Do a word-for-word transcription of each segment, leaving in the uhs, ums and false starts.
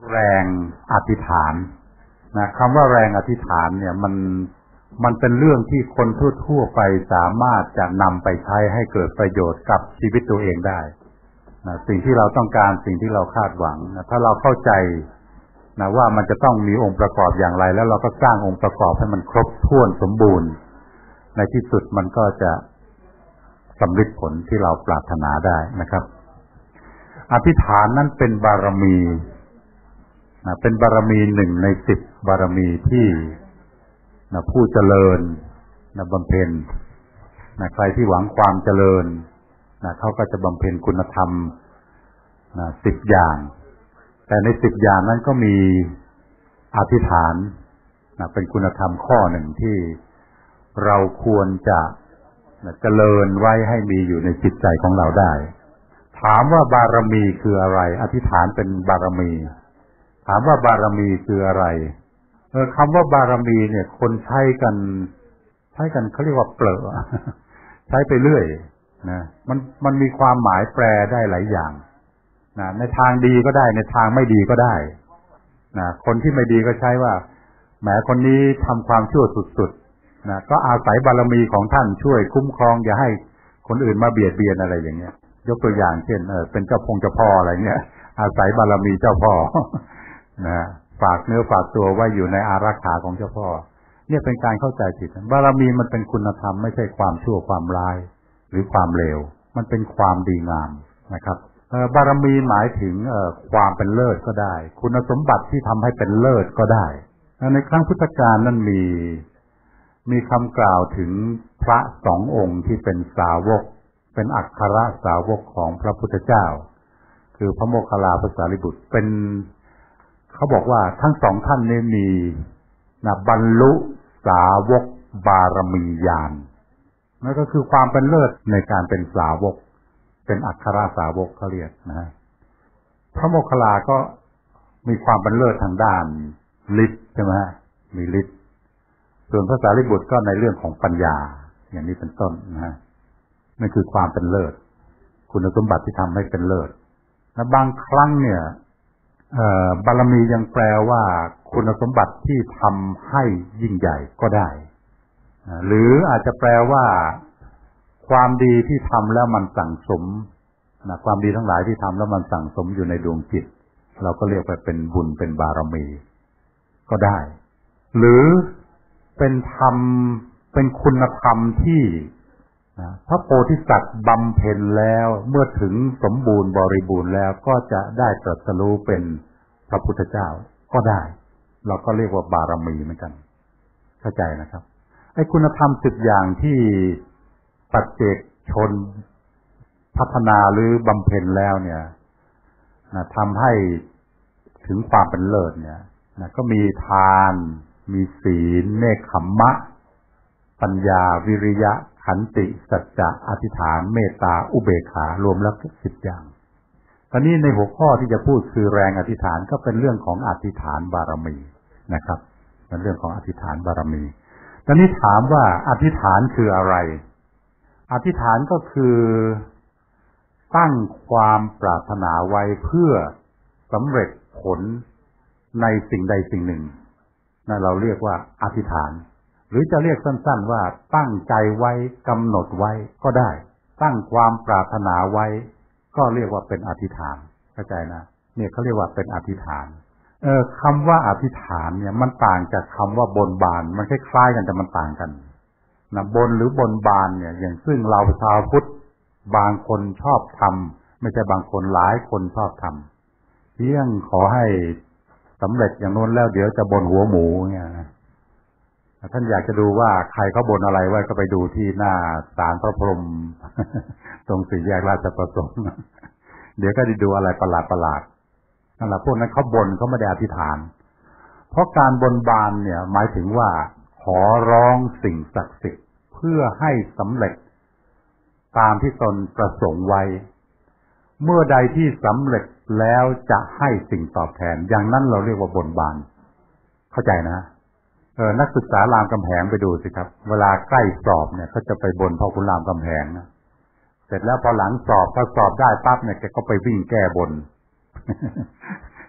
แรงอธิษฐานนะคำว่าแรงอธิษฐานเนี่ยมันมันเป็นเรื่องที่คนทั่วๆไปสามารถจะนำไปใช้ให้เกิดประโยชน์กับชีวิตตัวเองได้นะสิ่งที่เราต้องการสิ่งที่เราคาดหวังนะถ้าเราเข้าใจนะว่ามันจะต้องมีองค์ประกอบอย่างไรแล้วเราก็สร้างองค์ประกอบให้มันครบถ้วนสมบูรณ์ในที่สุดมันก็จะสำเร็จผลที่เราปรารถนาได้นะครับอธิษฐานนั้นเป็นบารมีนะเป็นบารมีหนึ่งในสิบบารมีที่นะผู้เจริญนะบำเพ็ญนะใครที่หวังความเจริญนะเขาก็จะบำเพ็ญคุณธรรมนะสิบอย่างแต่ในสิบอย่างนั้นก็มีอธิษฐานนะเป็นคุณธรรมข้อหนึ่งที่เราควรจะนะเจริญไว้ให้มีอยู่ในจิตใจของเราได้ถามว่าบารมีคืออะไรอธิษฐานเป็นบารมีถามว่าบารมีคืออะไรเออคำว่าบารมีเนี่ยคนใช้กันใช้กันเขาเรียกว่าเปลอะใช้ไปเรื่อยนะมันมันมีความหมายแปลได้หลายอย่างนะในทางดีก็ได้ในทางไม่ดีก็ได้นะคนที่ไม่ดีก็ใช้ว่าแหมคนนี้ทำความชั่วสุดๆนะก็อาศัยบารมีของท่านช่วยคุ้มครองอย่าให้คนอื่นมาเบียดเบียนอะไรอย่างเงี้ยยกตัวอย่างเช่นเออเป็นเจ้าพงเจ้าพ่ออะไรเงี้ยอาศัยบารมีเจ้าพ่อนะฝากเนื้อฝากตัวไว้อยู่ในอารักขาของเจ้าพ่อเนี่ยเป็นการเข้าใจผิดบารมีมันเป็นคุณธรรมไม่ใช่ความชั่วความร้ายหรือความเลวมันเป็นความดีงามนะครับบารมีหมายถึงความเป็นเลิศก็ได้คุณสมบัติที่ทำให้เป็นเลิศก็ได้ในครั้งพุทธกาลนั้นมีมีคำกล่าวถึงพระสององค์ที่เป็นสาวกเป็นอัครสาวกของพระพุทธเจ้าคือพระโมคคัลลาภสารีบุตรเป็นเขาบอกว่าทั้งสองท่านนี้มีนะบรรลุสาวกบารมีญาณนั่นก็คือความเป็นเลิศในการเป็นสาวกเป็นอัครสาวกเขาเรียกนะพระโมคคัลลาก็มีความเป็นเลิศทางด้านฤทธิ์ใช่ไหมมีฤทธิ์ส่วนพระสารีบุตรก็ในเรื่องของปัญญาอย่างนี้เป็นต้นนะนั่นคือความเป็นเลิศคุณสมบัติที่ทำให้เป็นเลิศและบางครั้งเนี่ยบารมียังแปลว่าคุณสมบัติที่ทำให้ยิ่งใหญ่ก็ได้หรืออาจจะแปลว่าความดีที่ทำแล้วมันสั่งสมนะความดีทั้งหลายที่ทำแล้วมันสั่งสมอยู่ในดวงจิตเราก็เรียกว่าเป็นบุญเป็นบารมีก็ได้หรือเป็นธรรมเป็นคุณธรรมที่พระโพธิสัตว์บำเพ็ญแล้วเมื่อถึงสมบูรณ์บริบูรณ์แล้วก็จะได้ตรัสรู้เป็นพระพุทธเจ้าก็ได้เราก็เรียกว่าบารมีเหมือนกันเข้าใจนะครับไอ้คุณธรรมสิบอย่างที่ปัจเจกชนพัฒนาหรือบำเพ็ญแล้วเนี่ยนะทำให้ถึงความเป็นเลิศเนี่ยนะก็มีทานมีศีลเนกขัมมะปัญญาวิริยะขันติสัจจะอธิษฐานเมตตาอุเบกขารวมแล้วสิบอย่างตอนนี้ในหัวข้อที่จะพูดคือแรงอธิษฐานก็เป็นเรื่องของอธิษฐานบารมีนะครับเป็นเรื่องของอธิษฐานบารมีตอนนี้ถามว่าอธิษฐานคืออะไรอธิษฐานก็คือตั้งความปรารถนาไว้เพื่อสำเร็จผลในสิ่งใดสิ่งหนึ่งนั่นเราเรียกว่าอธิษฐานหรือจะเรียกสั้นๆว่าตั้งใจไว้กำหนดไว้ก็ได้ตั้งความปรารถนาไว้ก็เรียกว่าเป็นอธิษฐานเข้าใจนะเนี่ยเขาเรียกว่าเป็นอธิษฐานเออคำว่าอธิษฐานเนี่ยมันต่างจากคำว่าบนบานมันคล้ายๆกันแต่มันต่างกันนะบนหรือบนบานเนี่ยอย่างซึ่งเราชาวพุทธบางคนชอบทำไม่ใช่บางคนหลายคนชอบทำเพียงขอให้สำเร็จอย่างโน้นแล้วเดี๋ยวจะบนหัวหมูเนี่ยนะท่านอยากจะดูว่าใครเขาบนอะไรไว้ก็ไปดูที่หน้าศาลพระพรหมตรงสี่แยกราชประสงค์เดี๋ยวก็ได้ดูอะไรประหลาดประหลาดนั่นแหละพวกนั้นเขาบนเขาไม่ได้อธิษฐานเพราะการบนบานเนี่ยหมายถึงว่าขอร้องสิ่งศักดิ์สิทธิ์เพื่อให้สำเร็จตามที่ตนประสงค์ไว้เมื่อใดที่สำเร็จแล้วจะให้สิ่งตอบแทนอย่างนั้นเราเรียกว่าบนบานเข้าใจนะเออนักศึกษารามคำแหงไปดูสิครับเวลาใกล้สอบเนี่ยเขาจะไปบนพ่อคุณรามคำแหงนะเสร็จแล้วพอหลังสอบถ้าสอบได้ปั๊บเนี่ยแกก็ไปวิ่งแก้บน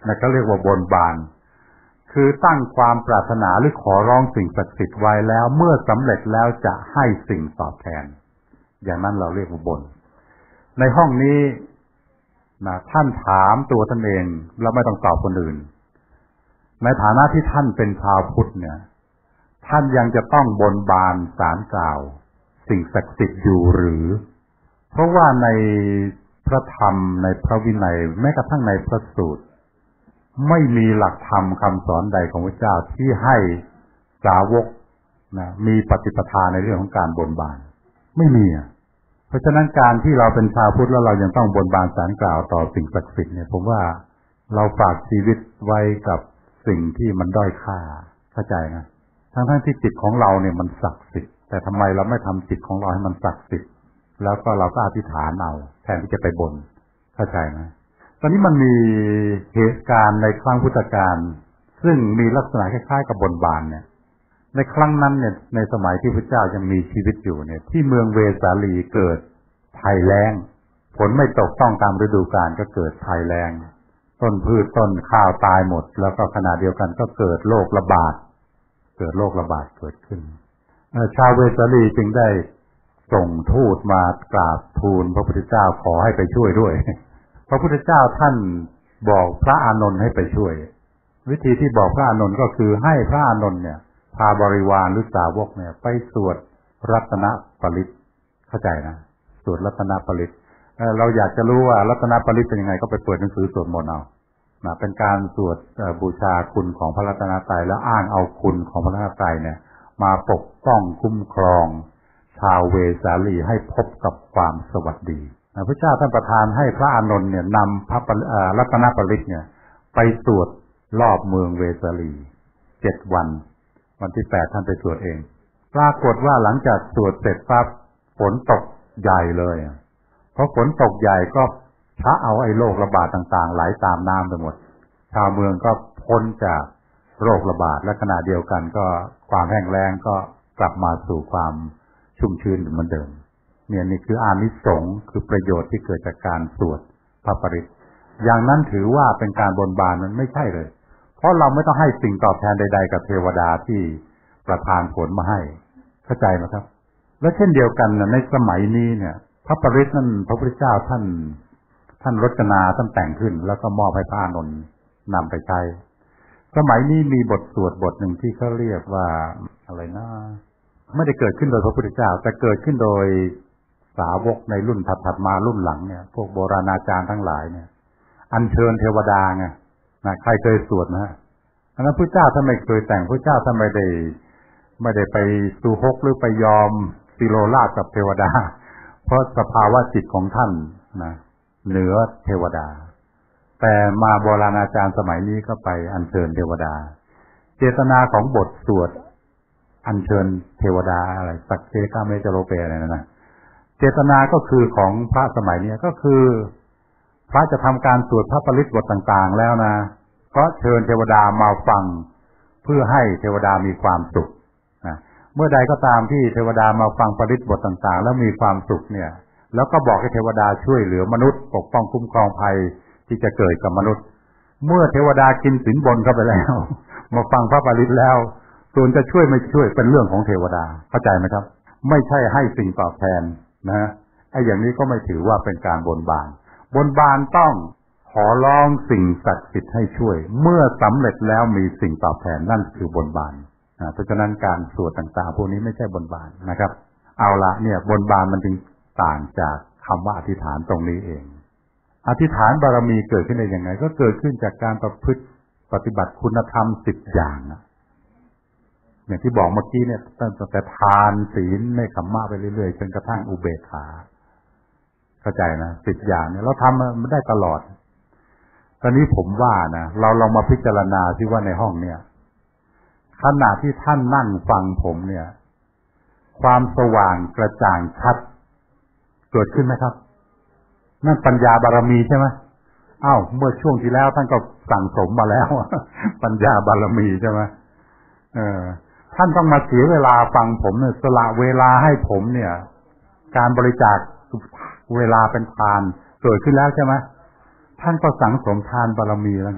นะก็เรียกว่าบนบานคือตั้งความปรารถนาหรือขอร้องสิ่งศักดิ์สิทธิ์ไว้แล้วเมื่อสำเร็จแล้วจะให้สิ่งตอบแทนอย่างนั้นเราเรียกว่าบนในห้องนี้นะท่านถามตัวท่านเองแล้วไม่ต้องตอบคนอื่นในฐานะที่ท่านเป็นชาวพุทธเนี่ยท่านยังจะต้องบนบานศาลกล่าวสิ่งศักดิ์สิทธิ์อยู่หรือเพราะว่าในพระธรรมในพระวินัยแม้กระทั่งในพระสูตรไม่มีหลักธรรมคำสอนใดของพระเจ้าที่ให้สาวกนะมีปฏิปทาในเรื่องของการบนบานไม่มีอ่ะเพราะฉะนั้นการที่เราเป็นชาวพุทธแล้วเรายังต้องบนบานศาลกล่าวต่อสิ่งศักดิ์สิทธิ์เนี่ยผมว่าเราฝากชีวิตไว้กับสิ่งที่มันด้อยค่าเข้าใจนะทั้งทั้งที่จิตของเราเนี่ยมันศักดิ์สิทธิ์แต่ทำไมเราไม่ทำจิตของเราให้มันศักดิ์สิทธิ์แล้วก็เราก็อธิษฐานเอาแทนที่จะไปบนเข้าใจไหมตอนนี้มันมีเหตุการณ์ในครั้งพุทธกาลซึ่งมีลักษณะคล้ายๆกับบนบานเนี่ยในครั้งนั้นเนี่ยในสมัยที่พระเจ้ายังมีชีวิตอยู่เนี่ยที่เมืองเวสาลีเกิดภัยแล้งฝนไม่ตกต้องตามฤดูกาลก็เกิดภัยแล้งต้นพืชต้นข้าวตายหมดแล้วก็ขณะเดียวกันก็เกิดโรคระบาดเกิดโรคระบาดเกิดขึ้นชาวเวสาลีจึงได้ส่งทูตมากราบทูลพระพุทธเจ้าขอให้ไปช่วยด้วยพระพุทธเจ้าท่านบอกพระอานนท์ให้ไปช่วยวิธีที่บอกพระอานนท์ก็คือให้พระอานนท์เนี่ยพาบริวารหรือสาวกเนี่ยไปสวดรัตนปริตเข้าใจนะสวดรัตนปริตเอ่อเราอยากจะรู้ว่ารัตนปริตเป็นยังไงก็ไปเปิดหนังสือสวดมนต์เอานะเป็นการสวดบูชาคุณของพระรัตนตรัยแล้วอ้างเอาคุณของพระรัตนตรัยเนี่ยมาปกป้องคุ้มครองชาวเวสาลีให้พบกับความสวัสดีพระเจ้าท่านประทานให้พระอานนท์เนี่ยนำพระรัตนปริตเนี่ยไปสวดรอบเมืองเวสาลีเจ็ดวันวันที่แปดท่านไปสวดเองปรากฏว่าหลังจากสวดเสร็จปั๊บฝนตกใหญ่เลยเพราะฝนตกใหญ่ก็พระเอาไอ้โรคระบาดต่างๆไหลตามน้ำไปหมดชาวเมืองก็พ้นจากโรคระบาดและขณะเดียวกันก็ความแห้งแล้งก็กลับมาสู่ความชุ่มชื้นเหมือนเดิมเนี่ยนี่คืออานิสงส์คือประโยชน์ที่เกิดจากการสวดพระปริตอย่างนั้นถือว่าเป็นการบนบานมันไม่ใช่เลยเพราะเราไม่ต้องให้สิ่งตอบแทนใดๆกับเทวดาที่ประทานผลมาให้เข้าใจไหมครับและเช่นเดียวกันในสมัยนี้เนี่ยพระปริตนั้นพระพุทธเจ้าท่านท่านรจนาท่านแต่งขึ้นแล้วก็มอบให้พระอานนท์นำไปใช้สมัยนี้มีบทสวดบทหนึ่งที่เขาเรียกว่าอะไรนะไม่ได้เกิดขึ้นโดยพระพุทธเจ้าแต่เกิดขึ้นโดยสาวกในรุ่นถัดๆมารุ่นหลังเนี่ยพวกโบราณอาจารย์ทั้งหลายเนี่ยอัญเชิญเทวดาไงนะใครเคยสวดนะอันนั้นพระเจ้าท่านไม่เคยแต่งพระเจ้าท่านไม่ได้ไม่ได้ไปสูฮกหรือไปยอมสิโลราชกับเทวดาเพราะสภาวะจิตของท่านนะเหนือเทวดาแต่มาโบราณอาจารย์สมัยนี้ก็ไปอัญเชิญเทวดาเจตนาของบทสวดอัญเชิญเทวดาอะไรสักเทกาเมจโรเปอะไรนั่นนะเจตนาก็คือของพระสมัยนี้ก็คือพระจะทำการสวดพระปริตบทต่างๆแล้วนะก็เชิญเทวดามาฟังเพื่อให้เทวดามีความสุขนะเมื่อใดก็ตามที่เทวดามาฟังปริตบทต่างๆแล้วมีความสุขเนี่ยแล้วก็บอกให้เทวดาช่วยเหลือมนุษย์ปกป้องคุ้มครองภัยที่จะเกิดกับมนุษย์เมื่อเทวดากินสินบนเข้าไปแล้วมาฟังพระปริตแล้วส่วนจะช่วยไม่ช่วยเป็นเรื่องของเทวดาเข้าใจไหมครับไม่ใช่ให้สิ่งตอบแทนนะไอ้อย่างนี้ก็ไม่ถือว่าเป็นการบนบานบนบานต้องขอร้องสิ่งศักดิ์สิทธิ์ให้ช่วยเมื่อสำเร็จแล้วมีสิ่งตอบแทนนั่นคือบนบานเพราะฉะนั้นการสวดต่างๆพวกนี้ไม่ใช่บนบานนะครับเอาละเนี่ยบนบานมันจึงต่างจากคำว่าอธิษฐานตรงนี้เองอธิษฐานบารมีเกิดขึ้นได้ยังไงก็เกิดขึ้นจากการประพฤติปฏิบัติคุณธรรมสิบอย่างอย่างที่บอกเมื่อกี้เนี่ยตั้งแต่ทานศีลเนคขมมะไปเรื่อยๆจนกระทั่งอุเบกขาเข้าใจนะสิบอย่างเนี่ยเราทำมันได้ตลอดตอนนี้ผมว่านะเราลองมาพิจารณาที่ว่าในห้องเนี่ยขณะที่ท่านนั่งฟังผมเนี่ยความสว่างกระจ่างชัดเกิดขึ้นไหมครับนั่นปัญญาบารมีใช่ไหมอ้าวเมื่อช่วงที่แล้วท่านก็สั่งสมมาแล้วปัญญาบารมีใช่ไหมเออท่านต้องมาเสียเวลาฟังผมเนี่ยสละเวลาให้ผมเนี่ยการบริจาคเวลาเป็นทานเกิดขึ้นแล้วใช่ไหมท่านก็สั่งสมทานบารมีแล้วไง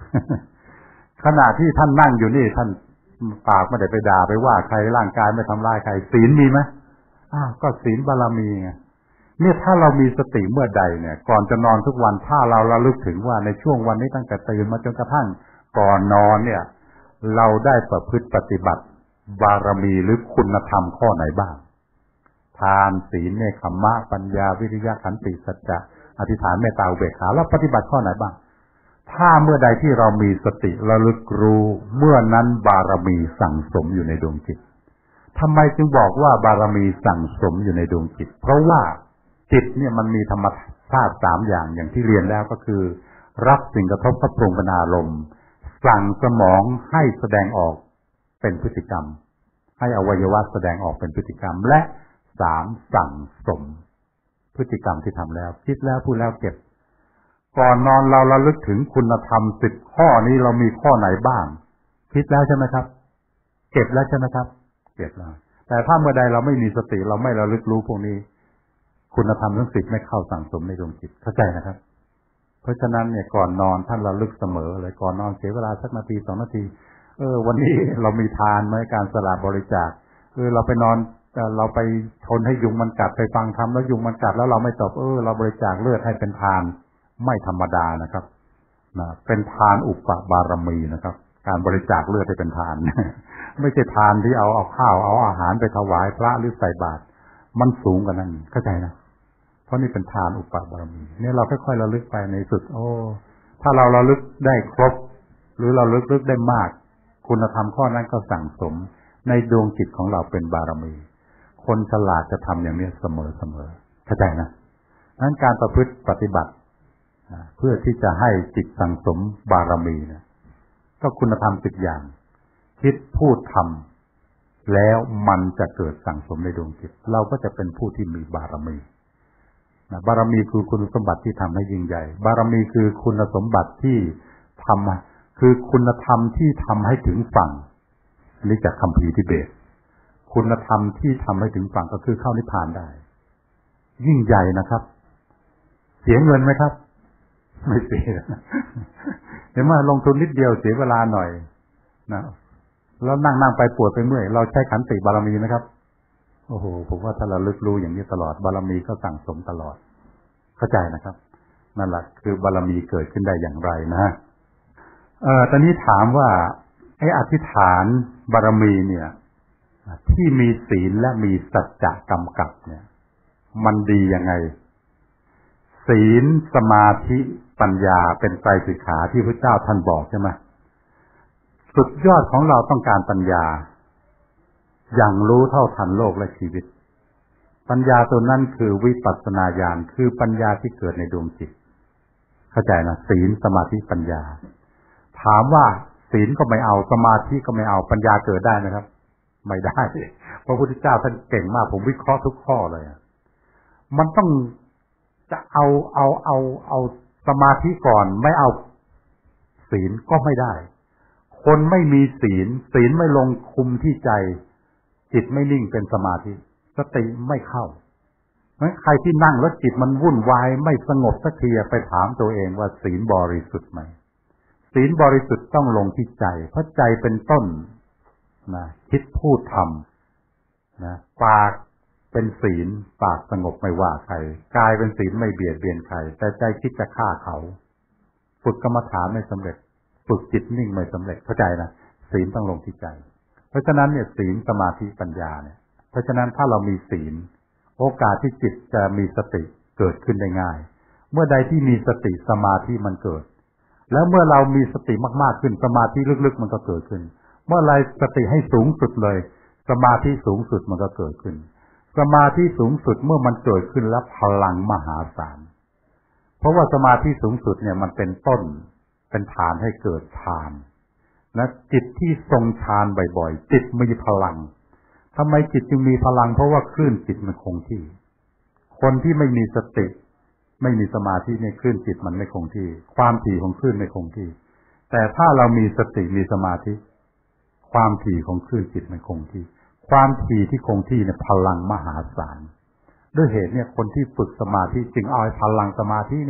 ขณะที่ท่านนั่งอยู่นี่ท่านปากไม่ได้ไปด่าไปว่าใครร่างกายไม่ทำร้ายใครศีลมีไหมอ้าวก็ศีลบารมีไงเนี่ยถ้าเรามีสติเมื่อใดเนี่ยก่อนจะนอนทุกวันถ้าเราระลึกถึงว่าในช่วงวันนี้ตั้งแต่ตื่นมาจนกระทั่งก่อนนอนเนี่ยเราได้ประพฤติปฏิบัติบารมีหรือคุณธรรมข้อไหนบ้างทานศีลเนคขมะปัญญาวิริยะขันติสัจจะอธิษฐานเมตตาอุเบกขาแล้วปฏิบัติข้อไหนบ้างถ้าเมื่อใดที่เรามีสติระลึกรู้เมื่อนั้นบารมีสั่งสมอยู่ในดวงจิตทำไมจึงบอกว่าบารมีสั่งสมอยู่ในดวงจิตเพราะว่าจิตเนี่ยมันมีธรรมชาติสามอย่างอย่างที่เรียนแล้วก็คือรับสิ่งกระทบก็ปรุงเป็นอารมณ์สั่งสมองให้แสดงออกเป็นพฤติกรรมให้อวัยวะแสดงออกเป็นพฤติกรรมและสามสั่งสมพฤติกรรมที่ทำแล้วคิดแล้วพูดแล้วเก็บก่อนนอนเราระลึกถึงคุณธรรมสิบข้อนี้เรามีข้อไหนบ้างคิดแล้วใช่ไหมครับเก็บแล้วใช่ไหมครับเก็บแล้วแต่ถ้าเมื่อใดเราไม่มีสติเราไม่ระลึกรู้พวกนี้คุณธรรมทั้งสิบไม่เข้าสั่งสมในดวงจิตเข้าใจนะครับเพราะฉะนั้นเนี่ยก่อนนอนท่านระลึกเสมอเลยก่อนนอนเสียเวลาสักนาทีสองนาทีเออวันนี้เรามีทานไหมการสละบริจาคเออเราไปนอนเราไปทนให้ยุงมันกัดไปฟังธรรมแล้วยุงมันกัดแล้วเราไม่ตอบเออเราบริจาคเลือดให้เป็นทานไม่ธรรมดานะครับนะเป็นทานอุปบารมีนะครับการบริจาคเลือดให้เป็นทาน ไม่ใช่ทานที่เอาเอาข้าวเอาอาหารไปถวายพระหรือใส่บาตรมันสูงกว่านั้นเข้าใจนะเพราะนี่เป็นทานอุปบารมีเนี่ยเราค่อยๆระลึกไปในสุดโอ้ถ้าเราระลึกได้ครบหรือเราระลึกได้มากคุณธรรมข้อนั้นก็สั่งสมในดวงจิตของเราเป็นบารมีคนฉลาดจะทำอย่างนี้เสมอๆเข้าใจนะนั้นการประพฤติปฏิบัติเพื่อที่จะให้จิตสั่งสมบารมีนะก็คุณธรรมสิบอย่างคิดพูดทำแล้วมันจะเกิดสั่งสมในดวงจิตเราก็จะเป็นผู้ที่มีบารมีนะบารมีคือคุณสมบัติที่ทำให้ยิ่งใหญ่บารมีคือคุณสมบัติที่ทำคือคุณธรรมที่ทำให้ถึงฝั่งนี่จากคัมภีร์ทิเบตคุณธรรมที่ทำให้ถึงฝั่งก็คือเข้านิพพานได้ยิ่งใหญ่นะครับเสียเงินไหมครับไม่เสียเห็นไหมลงทุนนิดเดียวเสียเวลาหน่อยนะแล้วนั่งนั่งไปปวดไปเมื่อยเราใช้ขันติบารมีไหมครับโอ้โหผมว่าถ้าเราลึกรู้อย่างนี้ตลอดบารมีก็สั่งสมตลอดเข้าใจนะครับนั่นแหละคือบารมีเกิดขึ้นได้อย่างไรนะเอ่อตอนนี้ถามว่าไอ้อธิษฐานบารมีเนี่ยที่มีศีลและมีสัจจะกำกับเนี่ยมันดียังไงศีลสมาธิปัญญาเป็นไตรสิกขาที่พระเจ้าท่านบอกใช่ไหมสุดยอดของเราต้องการปัญญาอย่างรู้เท่าทันโลกและชีวิตปัญญาตัวนั้นคือวิปัสสนาญาณคือปัญญาที่เกิดในดวงจิตเข้าใจนะศีลสมาธิปัญญาถามว่าศีลก็ไม่เอาสมาธิก็ไม่เอาปัญญาเกิดได้ไหมครับไม่ได้พระพุทธเจ้าท่านเก่งมากผมวิเคราะห์ทุกข้อเลยมันต้องจะเอาเอาเอาเอาสมาธิก่อนไม่เอาศีลก็ไม่ได้คนไม่มีศีลศีลไม่ลงคุมที่ใจจิตไม่นิ่งเป็นสมาธิสติไม่เข้าเพราะใครที่นั่งแล้วจิตมันวุ่นวายไม่สงบสักทีไปถามตัวเองว่าศีลบริสุทธิ์ไหมศีลบริสุทธิ์ต้องลงที่ใจเพราะใจเป็นต้นนะคิดพูดทำนะปากเป็นศีลปากสงบไม่ว่าใครกายเป็นศีลไม่เบียดเบียนใครแต่ใจคิดจะฆ่าเขาฝึกกรรมฐานไม่สำเร็จฝึกจิตนิ่งไม่สำเร็จเข้าใจนะศีลต้องลงที่ใจเพราะฉะนั้นเนี่ยศีลสมาธิปัญญาเนี่ยเพราะฉะนั้นถ้าเรามีศีลโอกาสที่จิตจะมีสติเกิดขึ้นได้ง่ายเมื่อใดที่มีสติสมาธิมันเกิดแล้วเมื่อเรามีสติมากๆขึ้นสมาธิลึกๆมันก็เกิดขึ้นเมื่อไรสติให้สูงสุดเลยสมาธิสูงสุดมันก็เกิดขึ้นสมาธิสูงสุดเมื่อมันเกิดขึ้นแล้วพลังมหาศาลเพราะว่าสมาธิสูงสุดเนี่ยมันเป็นต้นเป็นฐานให้เกิดฌานนะจิตที่ทรงฌานบ่อยๆจิตมีพลังทำไมจิตจึงมีพลังเพราะว่าคลื่นจิตมันคงที่คนที่ไม่มีสติไม่มีสมาธิในคลื่นจิตมันไม่คงที่ความถี่ของคลื่นไม่คงที่แต่ถ้าเรามีสติมีสมาธิความถี่ของคลื่นจิตมันคงที่ความถี่ที่คงที่เนี่ยพลังมหาศาลด้วยเหตุเนี่ยคนที่ฝึกสมาธิจึงเอาพลังสมาธิเนี่ย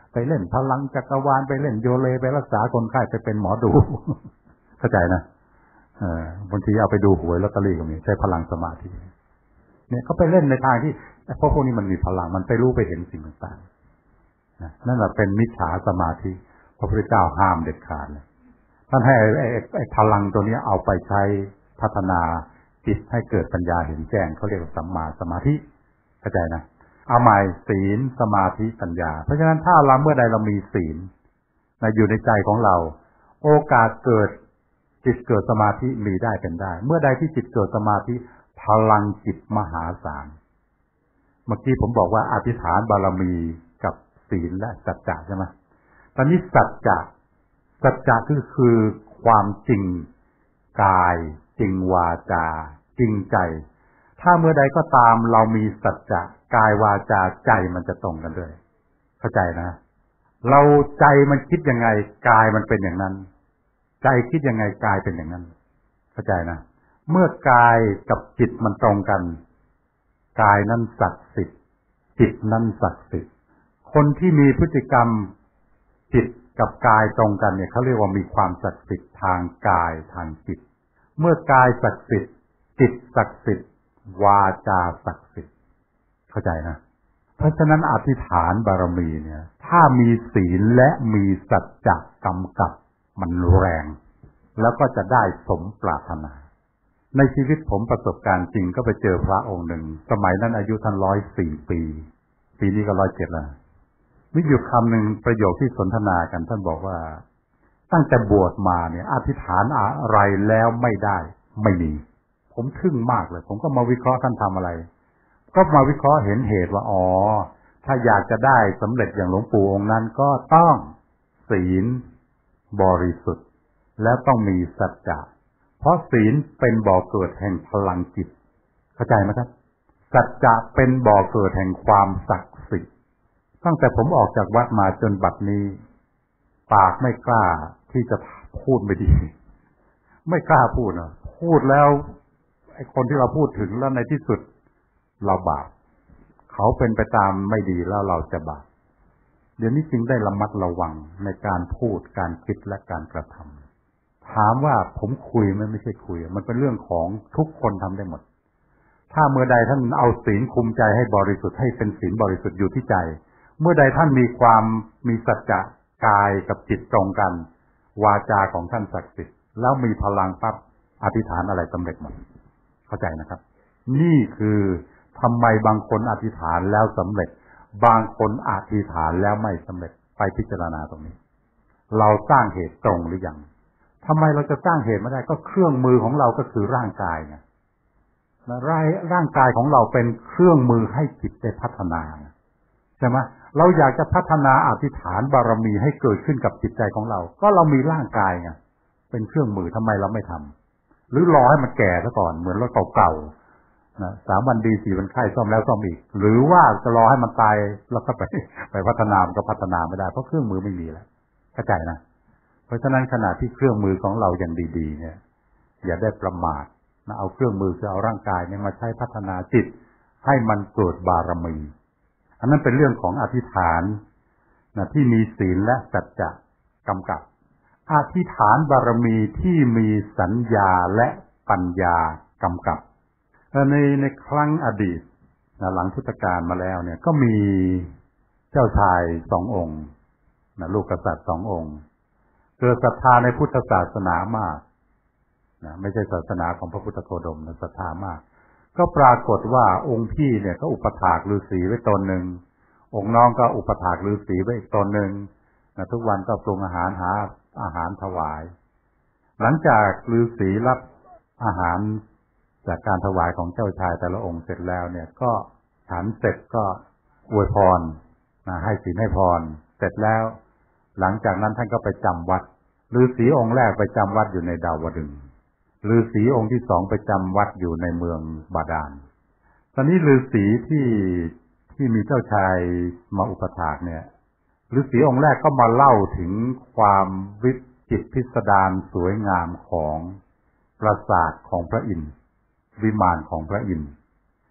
ไปเล่นพลังจักรวาลไปเล่นโยเลไปรักษาคนไข้ไปเป็นหมอดู เข้าใจนะเออบางทีเอาไปดูหวยลอตเตอรี่ก็มีใช้พลังสมาธิเนี่ยเขาไปเล่นในทางที่เพราะพวกนี้มันมีพลังมันไปรู้ไปเห็นสิ่งต่างๆนะนั่นแหละเป็นมิจฉาสมาธิพระพุทธเจ้าห้ามเด็ดขาดเลยท่านให้ไอ้ไอ้พลังตัวนี้เอาไปใช้พัฒนาจิตให้เกิดปัญญาเห็นแจ้งเขาเรียกว่าสัมมาสมาธิเข้าใจนะเอาใหม่ศีลสมาธิปัญญาเพราะฉะนั้นถ้าเราเมื่อใดเรามีศีลนะอยู่ในใจของเราโอกาสเกิดจิตเกิดสมาธิมีได้เป็นได้เมื่อใดที่จิตเกิดสมาธิพลังจิตมหาศาลเมื่อกี้ผมบอกว่าอธิษฐานบารมีกับศีลและสัจจะใช่ไหมตอนนี้สัจจะสัจจะคือคือความจริงกายจริงวาจาจริงใจถ้าเมื่อใดก็ตามเรามีสัจจะกายวาจาใจมันจะตรงกันด้วยเข้าใจนะเราใจมันคิดยังไงกายมันเป็นอย่างนั้นใจคิดยังไงกายเป็นอย่างนั้นเข้าใจนะเมื่อกายกับจิตมันตรงกันกายนั้นศักดิ์สิทธิ์จิตนั้นศักดิ์สิทธิ์คนที่มีพฤติกรรมจิตกับกายตรงกันเนี่ยเขาเรียกว่ามีความศักดิ์สิทธิ์ทางกายทางจิตเมื่อกายศักดิ์สิทธิ์จิตศักดิ์สิทธิ์วาจาศักดิ์สิทธิ์เข้าใจนะเพราะฉะนั้นอธิษฐานบารมีเนี่ยถ้ามีศีลและมีสัจจะกำกับมันแรงแล้วก็จะได้สมปรารถนาในชีวิตผมประสบการณ์จริงก็ไปเจอพระองค์หนึ่งสมัยนั้นอายุท่านร้อยสี่ปีปีนี้ก็ร้อยเจ็ดแล้วมีอยู่คำหนึ่งประโยคที่สนทนากันท่านบอกว่าตั้งแต่บวชมาเนี่ยอธิษฐานอะไรแล้วไม่ได้ไม่มีผมทึ่งมากเลยผมก็มาวิเคราะห์ท่านทำอะไรก็มาวิเคราะห์เห็นเหตุว่าอ๋อถ้าอยากจะได้สำเร็จอย่างหลวงปู่องค์นั้นก็ต้องศีลบริสุทธิ์และต้องมีสัจจะเพราะศีลเป็นบ่อเกิดแห่งพลังจิตเข้าใจไหมครับสัจจะเป็นบ่อเกิดแห่งความศักดิ์สิทธิ์ตั้งแต่ผมออกจากวัดมาจนบัดนี้ปากไม่กล้าที่จะพูดไม่ดีไม่กล้าพูดนะพูดแล้วไอ้คนที่เราพูดถึงแล้วในที่สุดเราบาปเขาเป็นไปตามไม่ดีแล้วเราจะบาปเดี๋ยวนี้จึงได้ระมัดระวังในการพูดการคิดและการกระทำถามว่าผมคุยไหมไม่ใช่คุยมันเป็นเรื่องของทุกคนทำได้หมดถ้าเมื่อใดท่านเอาศีลคุมใจให้บริสุทธิ์ให้เป็นศีลบริสุทธิ์อยู่ที่ใจเมื่อใดท่านมีความมีสัจจะกายกับจิตตรงกันวาจาของท่านศักดิ์สิทธิ์แล้วมีพลังปั๊บอธิษฐานอะไรสำเร็จหมดเข้าใจนะครับนี่คือทำไมบางคนอธิษฐานแล้วสำเร็จบางคนอธิษฐานแล้วไม่สำเร็จไปพิจารณาตรงนี้เราสร้างเหตุตรงหรือยังทำไมเราจะสร้างเหตุไม่ได้ก็เครื่องมือของเราก็คือร่างกายไงร่างกายของเราเป็นเครื่องมือให้จิตได้พัฒนาใช่ไหมเราอยากจะพัฒนาอธิษฐานบารมีให้เกิดขึ้นกับจิตใจของเราก็เรามีร่างกายไงเป็นเครื่องมือทำไมเราไม่ทำหรือรอให้มันแก่ซะก่อนเหมือนรถเก่าๆนะสามวันดีสี่วันไข้ซ่อมแล้วซ่อมอีกหรือว่าจะรอให้มันตายแล้วก็ไปไปพัฒนามันก็พัฒนาไม่ได้เพราะเครื่องมือไม่มีแล้วเข้าใจนะเพราะฉะนั้นขณะที่เครื่องมือของเรายังดีๆเนี่ยอย่าได้ประมาทนะเอาเครื่องมือคือเอาร่างกายเนี่ยมาใช้พัฒนาจิตให้มันเกิดบารมีอันนั้นเป็นเรื่องของอธิษฐานนะที่มีศีลและสัจจะกำกับอธิษฐานบารมีที่มีสัญญาและปัญญากำกับในในครั้งอดีตนะหลังพุทธกาลมาแล้วเนี่ยก็มีเจ้าชายสององค์นะลูกกษัตริย์สององค์เกิดศรัทธาในพุทธศาสนามากนะไม่ใช่ศาสนาของพระพุทธโคดมนะศรัทธามากก็ปรากฏว่าองค์พี่เนี่ยก็อุปถากฤาษีไว้ตนหนึ่งองค์น้องก็อุปถากฤาษีไว้อีกตนหนึ่งนะทุกวันก็ปรุงอาหารหาอาหารถวายหลังจากฤาษีรับอาหารจากการถวายของเจ้าชายแต่ละองค์เสร็จแล้วเนี่ยก็ฉันเสร็จก็อวยพรนะให้ศีลให้พรเสร็จแล้วหลังจากนั้นท่านก็ไปจำวัดฤาษีองค์แรกไปจำวัดอยู่ในดาวดึงส์ฤาษีองค์ที่สองไปจำวัดอยู่ในเมืองบาดาลตอนนี้ฤาษีที่ที่มีเจ้าชายมาอุปถากเนี่ยฤาษีองค์แรกก็มาเล่าถึงความวิจิตรพิสดารสวยงามของปราสาทของพระอินทร์วิมานของพระอินทร์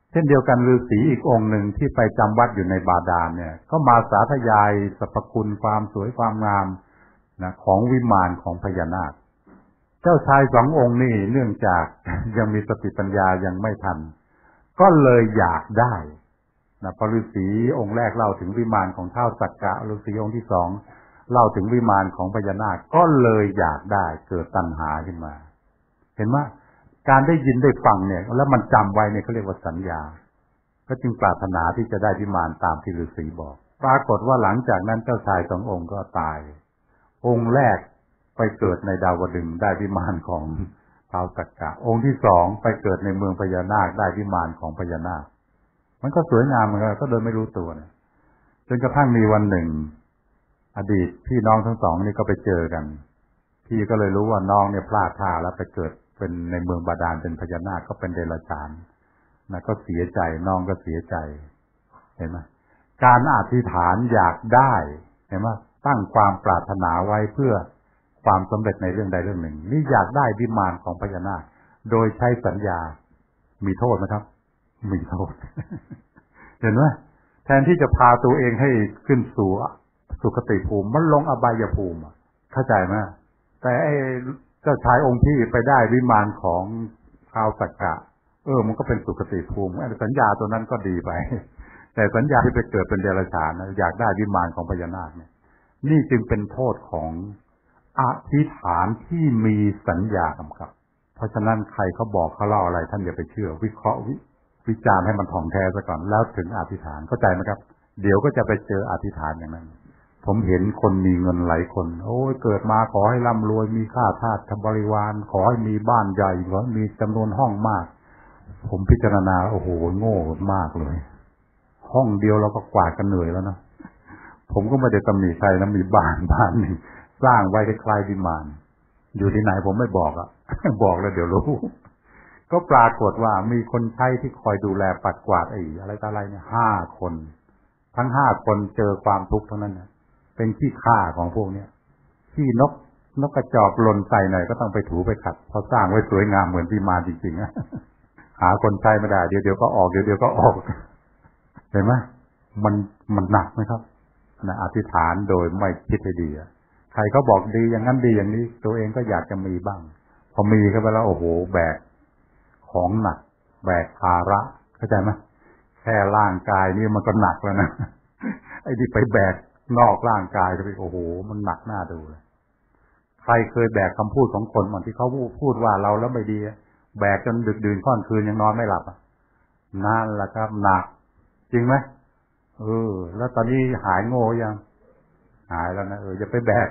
เช่นเดียวกันฤาษีอีกองค์หนึ่งที่ไปจำวัดอยู่ในบาดาลเนี่ยก็มาสาธยายสรรพคุณความสวยความงามนะของวิมานของพญานาคเจ้าชายสององค์นี่เนื่องจากยังมีสติปัญญายังไม่ทันก็เลยอยากได้นะพอฤาษีองค์แรกเล่าถึงวิมานของท้าวสักกะฤาษีองค์ที่สองเล่าถึงวิมานของพญานาคก็เลยอยากได้เกิดตัณหาขึ้นมาเห็นไหมการได้ยินได้ฟังเนี่ยแล้วมันจำไว้เนี่ยเขาเรียกว่าสัญญาก็จึงปรารถนาที่จะได้วิมานตามที่ฤาษีบอกปรากฏว่าหลังจากนั้นเจ้าชายสององค์ก็ตายองค์แรกไปเกิดในดาวดึงส์ได้วิมานของท้าวสักกะองค์ที่สองไปเกิดในเมืองพญานาคได้วิมานของพญานาคมันก็สวยงามเหมือนกันก็โดยไม่รู้ตัวนะจนกระทั่งมีวันหนึ่งอดีตพี่น้องทั้งสองนี่ก็ไปเจอกันพี่ก็เลยรู้ว่าน้องเนี่ยพลาดท่าแล้วไปเกิดเป็นในเมืองบาดาลเป็นพญานาคก็เป็นเดรัจฉานนะก็เสียใจน้องก็เสียใจเห็นไหมการอธิษฐานอยากได้เห็นไหมตั้งความปรารถนาไว้เพื่อความสำเร็จในเรื่องใดเรื่องหนึ่งนี่อยากได้วิมานของพญานาคโดยใช้สัญญามีโทษไหมครับมีโทษ เห็นไหมแทนที่จะพาตัวเองให้ขึ้นสู่สุคติภูมิมันลงอบายภูมิเข้าใจไหมแต่ไอ้เจ้าชายองค์ที่ไปได้วิมานของท้าวสักกะเออมันก็เป็นสุคติภูมิไอ้สัญญาตัวนั้นก็ดีไปแต่สัญญาที่ไปเกิดเป็นเดรัจฉานอยากได้วิมานของพญานาคเนี่ยนี่จึงเป็นโทษของอธิษฐานที่มีสัญญากำกับเพราะฉะนั้นใครเขาบอกเขาเล่าอะไรท่านอย่าไปเชื่อวิเคราะห์วิจารณ์ให้มันถ่องแท้ซะก่อนแล้วถึงอธิษฐานเข้าใจไหมครับเดี๋ยวก็จะไปเจออธิษฐานอย่างนั้นผมเห็นคนมีเงินหลายคนโอ้ยเกิดมาขอให้ร่ำรวยมีข้าทาสบริวารขอให้มีบ้านใหญ่ขอให้มีจำนวนห้องมากผมพิจารณาโอ้โหโง่มากเลยห้องเดียวเราก็กวาดกันเหนื่อยแล้วนะผมก็ไม่ได้ตำหนิใครนะมีบ้านบ้านหนึ่งสร้างไว้คล้ายๆวิมานอยู่ที่ไหนผมไม่บอกอ่ะ บอกแล้วเดี๋ยวรู้ก็ปรากฏว่ามีคนใช้ที่คอยดูแลปัดกวาดไอ้อะไรต่ออะไรเนี่ยห้าคนทั้งห้าคนเจอความทุกข์ทั้งนั้นนะเป็นขี้ข้าของพวกเนี้ยขี้นกนกกระจอกหล่นใส่หน่อยก็ต้องไปถูไปขัดพอสร้างไว้สวยงามเหมือนวิมานจริงๆนะหาคนใช้ไม่ได้เดี๋ยวเดี๋ยวก็ออกเดี๋ยวเดี๋ยวก็ออกเห็นไหมมันมันหนักไหมครับนะอธิษฐานโดยไม่คิดให้ดีใครเขาบอกดีอย่างนั้นดีอย่างนี้ตัวเองก็อยากจะมีบ้างพอมีเข้าไปแล้วโอ้โหแบกของหนักแบกภาระเข้าใจไหมแค่ร่างกายนี่มันก็หนักแล้วนะไอ้ที่ไปแบกนอกร่างกายก็ไปโอ้โหมันหนักหน้าดูเลยใครเคยแบกคำพูดของคนบางที่เขาพูดว่าเราแล้วไม่ดีแบกจนดึกดื่นค่อนคืนยังนอนไม่หลับอ่ะนั่นแหละครับหนักจริงไหมเออแล้วตอนนี้หายโง่ยังหายแล้วนะเอออย่าไปแบก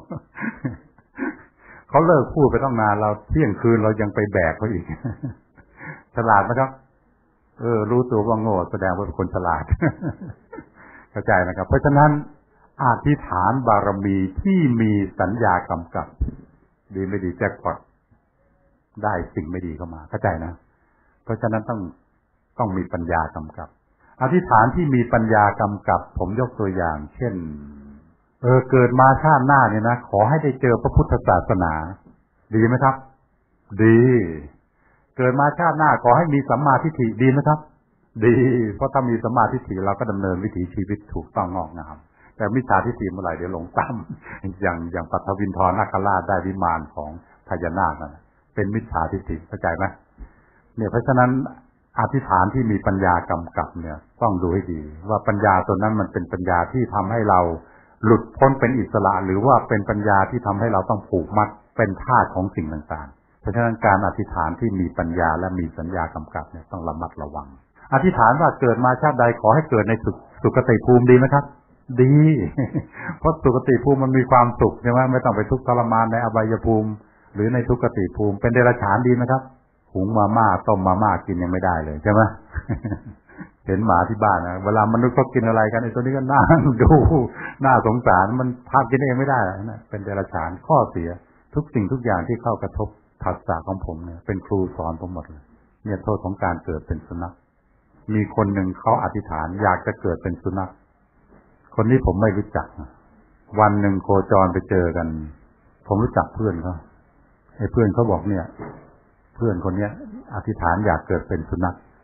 เขาเลิกพูดไปตั้งนานเราเที่ยงคืนเรายังไปแบกเขาอีก ฉลาดไหมครับเออรู้ตัวว่าโง่แสดงว่าเป็นคนฉลาด เข้าใจนะครับเพราะฉะนั้นอธิษฐานบารมีที่มีสัญญากำกับดีไม่ดีแจ็คพอตได้สิ่งไม่ดีเข้ามาเข้าใจนะเพราะฉะนั้นต้องต้องมีปัญญากำกับอธิษฐานที่มีปัญญากำกับผมยกตัวอย่างเช่นเออเกิดมาชาติหน้าเนี่ยนะขอให้ได้เจอพระพุทธศาสนาดีไหมครับดีเกิดมาชาติหน้าขอให้มีสัมมาทิฏฐิดีไหมครับดีเพราะถ้ามีสัมมาทิฏฐิเราก็ดำเนินวิถีชีวิตถูกต้องงอกงามแต่มิจฉาทิฏฐิเมื่อไหร่เดี๋ยวหลงตามอย่างอย่างปัทวินทรนาคราชได้วิมานของพญานาคนะเป็นมิจฉาทิฏฐิเข้าใจไหมเนี่ยเพราะฉะนั้นอธิษฐานที่มีปัญญากำกับเนี่ยต้องดูให้ดีว่าปัญญาตัวนั้นมันเป็นปัญญาที่ทำให้เราหลุดพ้นเป็นอิสระหรือว่าเป็นปัญญาที่ทำให้เราต้องผูกมัดเป็นทาสของสิ่งต่างๆเพราะฉะนั้นการอธิษฐานที่มีปัญญาและมีสัญญากำกับเนี่ยต้องระมัดระวังอธิษฐานว่าเกิดมาชาติใดขอให้เกิดในสุสุคติภูมิดีไหมครับดี เพราะสุคติภูมิมันมีความสุขใช่ไหมไม่ต้องไปทุกข์ทรมานในอบายภูมิหรือในทุกติภูมิเป็นเดรัจฉานดีไหมครับหุงมาม่าต้มมาม่ากินยังไม่ได้เลยใช่ไหม เห็นหมาที่บ้านนะเวลามนุษย์เขากินอะไรกันไอ้ตัวนี้ก็น่าดูน่าสงสารมันทำกินเองไม่ได้นะเป็นเดรัจฉานข้อเสียทุกสิ่งทุกอย่างที่เข้ากระทบผัสสะของผมเนี่ยเป็นครูสอนผมหมดเลยเนี่ยโทษของการเกิดเป็นสุนัขมีคนหนึ่งเขาอธิษฐานอยากจะเกิดเป็นสุนัขคนนี้ผมไม่รู้จักวันหนึ่งโคจรไปเจอกันผมรู้จักเพื่อนเขาไอ้เพื่อนเขาบอกเนี่ยเพื่อนคนเนี้ยอธิษฐานอยากเกิดเป็นสุนัข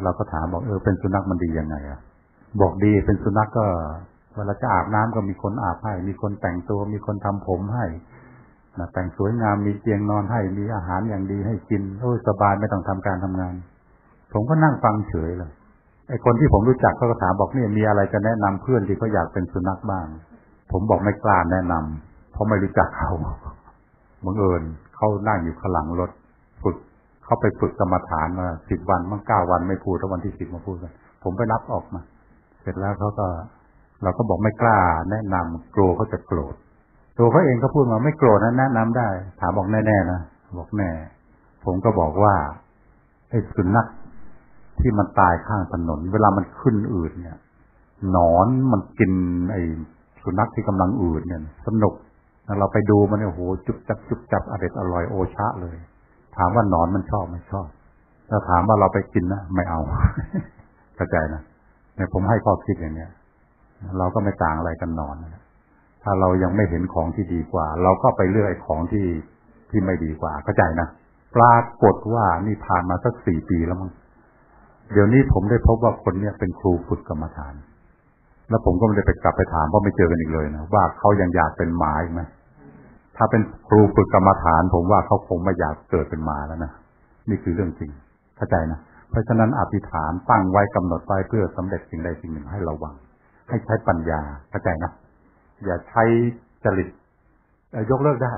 เราก็ถามบอกเออเป็นสุนัขมันดียังไงอ่ะบอกดีเป็นสุนัขก็เวลาจะอาบน้ำก็มีคนอาบให้มีคนแต่งตัวมีคนทำผมให้นะแต่งสวยงามมีเตียงนอนให้มีอาหารอย่างดีให้กินโอ้ยสบายไม่ต้องทำการทำงานผมก็นั่งฟังเฉยเลยไอ้คนที่ผมรู้จักเขาก็ถามบอกเนี่ยมีอะไรจะแนะนำเพื่อนที่เขาอยากเป็นสุนัขบ้างผมบอกไม่กล้าแนะนำเพราะไม่รู้จักเขาบังเอิญเขานั่งอยู่ข้างหลังรถฝึกเขาไปฝึกกรรมฐานมาสิบวันมั่งเก้าวันไม่พูดแล้ววันที่สิบมาพูดกันผมไปรับออกมาเสร็จแล้วเขาก็เราก็บอกไม่กล้าแนะนำกลัวเขาจะโกรธตัวเขาเองก็พูดมาไม่โกรธนะแนะนำได้ถามบอกแน่ๆนะบอกแน่ผมก็บอกว่าไอ้สุนัขที่มันตายข้างถนนเวลามันขึ้นอืดเนี่ยหนอนมันกินไอ้สุนัขที่กำลังอืดเนี่ยสนุกเราไปดูมันเนี่ยโอ้โหจุบจับจุบจับอร่อยอร่อยโอชะเลยถามว่าหนอนมันชอบไม่ชอบถ้าถามว่าเราไปกินนะไม่เอาเข้าใจนะเนี่ยผมให้ข้อคิดอย่างเนี้ยเราก็ไม่ต่างอะไรกันหนอนนะถ้าเรายังไม่เห็นของที่ดีกว่าเราก็ไปเลือกไอ้ของที่ที่ไม่ดีกว่าเข้าใจนะปรากฏว่านี่ผ่านมาสักสี่ปีแล้วมั้งเดี๋ยวนี้ผมได้พบว่าคนเนี้ยเป็นครูฝึกกรรมฐานแล้วผมก็ไม่ได้ไปกลับไปถามเพราะไม่เจอกันอีกเลยนะว่าเขายังอยากเป็นหมาอีกไหมถ้าเป็นครูฝึกกรรมฐานผมว่าเขาคงไม่อยากเกิดเป็นหมาแล้วนะนี่คือเรื่องจริงเข้าใจนะเพราะฉะนั้นอธิษฐานตั้งไว้กำหนดไว้เพื่อสำเร็จสิ่งใดสิ่งหนึ่งให้ระวังให้ใช้ปัญญาเข้าใจนะอย่าใช้จริตยกเลิกได้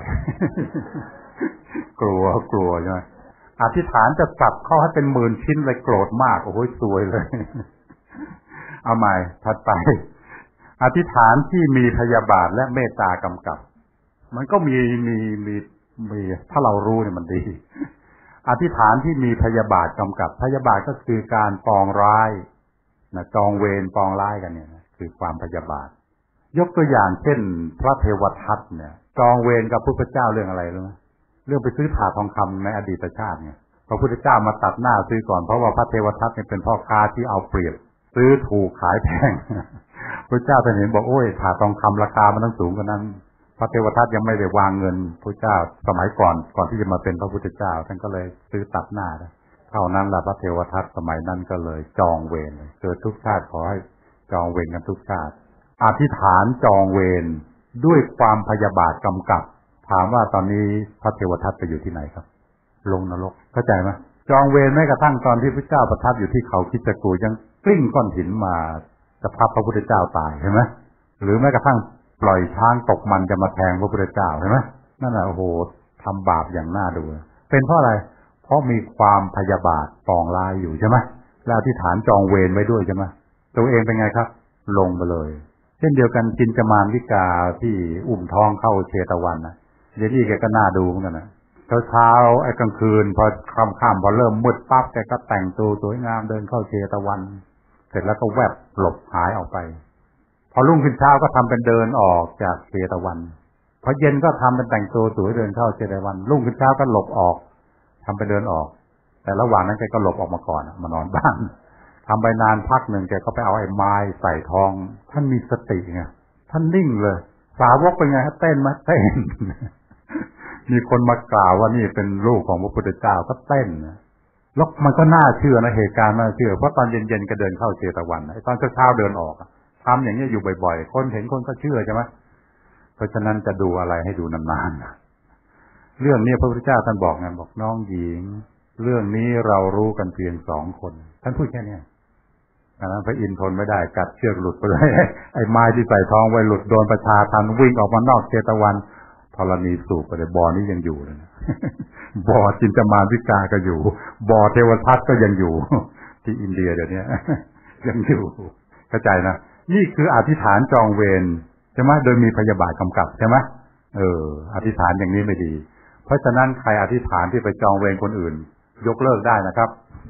กลัวกลัวใช่ไหมอธิษฐานจะสับเข้าให้เป็นหมื่นชิ้นเลยโกรธมากโอ้โหซวยเลย เอาใหม่ถัดไปอธิษฐานที่มีพยาบาทและเมตตากำกับมันก็มีมีมีมีถ้าเรารู้เนี่ยมันดีอธิษฐานที่มีพยาบาทกำกับพยาบาทก็คือการปองร้ายนะจองเวรปองร้ายกันเนี่ยนะคือความพยาบาทยกตัวอย่างเช่นพระเทวทัตเนี่ยจองเวรกับพระพุทธเจ้าเรื่องอะไรรู้ไหมเรื่องไปซื้อถาดทองคำในอดีตชาติเนี่ยพระพุทธเจ้ามาตัดหน้าซื้อก่อนเพราะว่าพระเทวทัตเนี่ยเป็นพ่อค้าที่เอาเปรียบซื้อถูกขายแพงพระเจ้าท่านเห็นบอกโอ้ยถาดทองคำราคามันต้องสูงกว่านั้นพระเทวทัตยังไม่ได้วางเงินพระเจ้าสมัยก่อนก่อนที่จะมาเป็นพระพุทธเจ้าท่านก็เลยซื้อตัดหน้าเท่านั้นแหละพระเทวทัตสมัยนั้นก็เลยจองเวรเกิดทุกชาติขอให้จองเวรกันทุกชาติอธิษฐานจองเวรด้วยความพยาบาทกำกับถามว่าตอนนี้พระเทวทัตไปอยู่ที่ไหนครับลงนรกเข้าใจไหมจองเวรแม้กระทั่งตอนที่พระเจ้าประทับอยู่ที่เขาคิชกูฏยังกลิ้งก้อนหินมาจะทับพระพุทธเจ้าตายใช่ไหมหรือแม้กระทั่งปล่อยช้างตกมันจะมาแทงพระพุทธเจ้าใช่ไหมนั่นแหละโอ้โหทำบาปอย่างน่าดูเป็นเพราะอะไรเพราะมีความพยาบาทปองร้ายอยู่ใช่ไหมแล้วอธิษฐานจองเวรไว้ด้วยใช่ไหมตัวเองเป็นไงครับลงไปเลยเช่นเดียวกันจินจมานวิกาที่อุ้มท้องเข้าเชตวันนะเดี๋ยวนี้แกก็น่าดูเหมือนกันนะเช้าเช้าไอ้กลางคืนพอค่ำๆพอเริ่มมืดปั๊บแกก็แต่งตัวสวยงามเดินเข้าเชตวันเสร็จแล้วก็แวบหลบหายออกไปพอรุ่งขึ้นเช้าก็ทำเป็นเดินออกจากเชตวันพอเย็นก็ทำเป็นแต่งตัวสวยเดินเข้าเชตวันรุ่งขึ้นเช้าก็หลบออกทำเป็นเดินออกแต่ระหว่างนั้นแกก็หลบออกมาก่อนมานอนบ้านทำไปนานพักหนึ่งแกก็ไปเอาไอ้ไม้ใส่ท้องท่านมีสติไงท่านนิ่งเลยสาวกเป็นไงฮะเต้นมั้ยเต้น มีคนมากล่าวว่านี่เป็นลูกของพระพุทธเจ้าก็เต้นนะแล้วมันก็น่าเชื่อนะเหตุการณ์น่าเชื่อเพราะตอนเย็นๆก็เดินเข้าเชตวันไอ้ตอนเช้าๆเดินออกทำอย่างนี้อยู่บ่อยๆคนเห็นคนก็เชื่อใช่ไหมเพราะฉะนั้นจะดูอะไรให้ดูนานๆเรื่องนี้พระพุทธเจ้าท่านบอกไงบอกน้องหญิงเรื่องนี้เรารู้กันเพียงสองคนท่านพูดแค่นี้อันนั้นพระอินทร์ทนไม่ได้กัดเชือกหลุดไปเลยไอ้ไม้ที่ใส่ท้องไว้หลุดโดนประชาทันวิ่งออกมานอกเชตวันธรณีสูบไปเลยบ่อนี้ยังอยู่เลยนะบ่อจินจมานวิกาก็อยู่บ่อเทวทัตก็ยังอยู่ที่อินเดียเดี๋ยวนี้ยังอยู่เข้าใจนะนี่คืออธิษฐานจองเวรใช่ไหมโดยมีพยาบาทกำกับใช่ไหมเอออธิษฐานอย่างนี้ไม่ดีเพราะฉะนั้นใครอธิษฐานที่ไปจองเวรคนอื่นยกเลิกได้นะครับ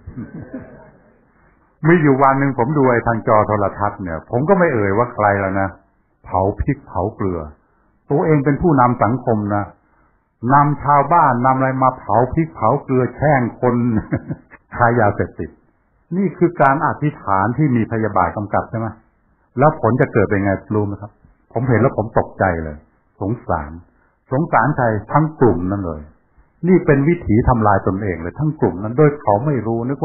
มีอยู่วันหนึ่งผมดูไอ้ทางจอโทรทัศน์เนี่ยผมก็ไม่เอ่ยว่าใครแล้วนะเผาพริกเผาเกลือตัวเองเป็นผู้นำสังคมนะนำชาวบ้านนำอะไรมาเผาพริกเผาเกลือแช่งคนค้ายาเสพติดนี่คือการอธิษฐานที่มีพยาบาทกำกับใช่ไหมแล้วผลจะเกิดเป็นไงรู้ไหมครับผมเห็นแล้วผมตกใจเลยสงสารสงสารใครทั้งกลุ่มนั่นเลยนี่เป็นวิถีทำลายตนเองเลยทั้งกลุ่มนั้นโดยเขาไม่รู้นึกว่า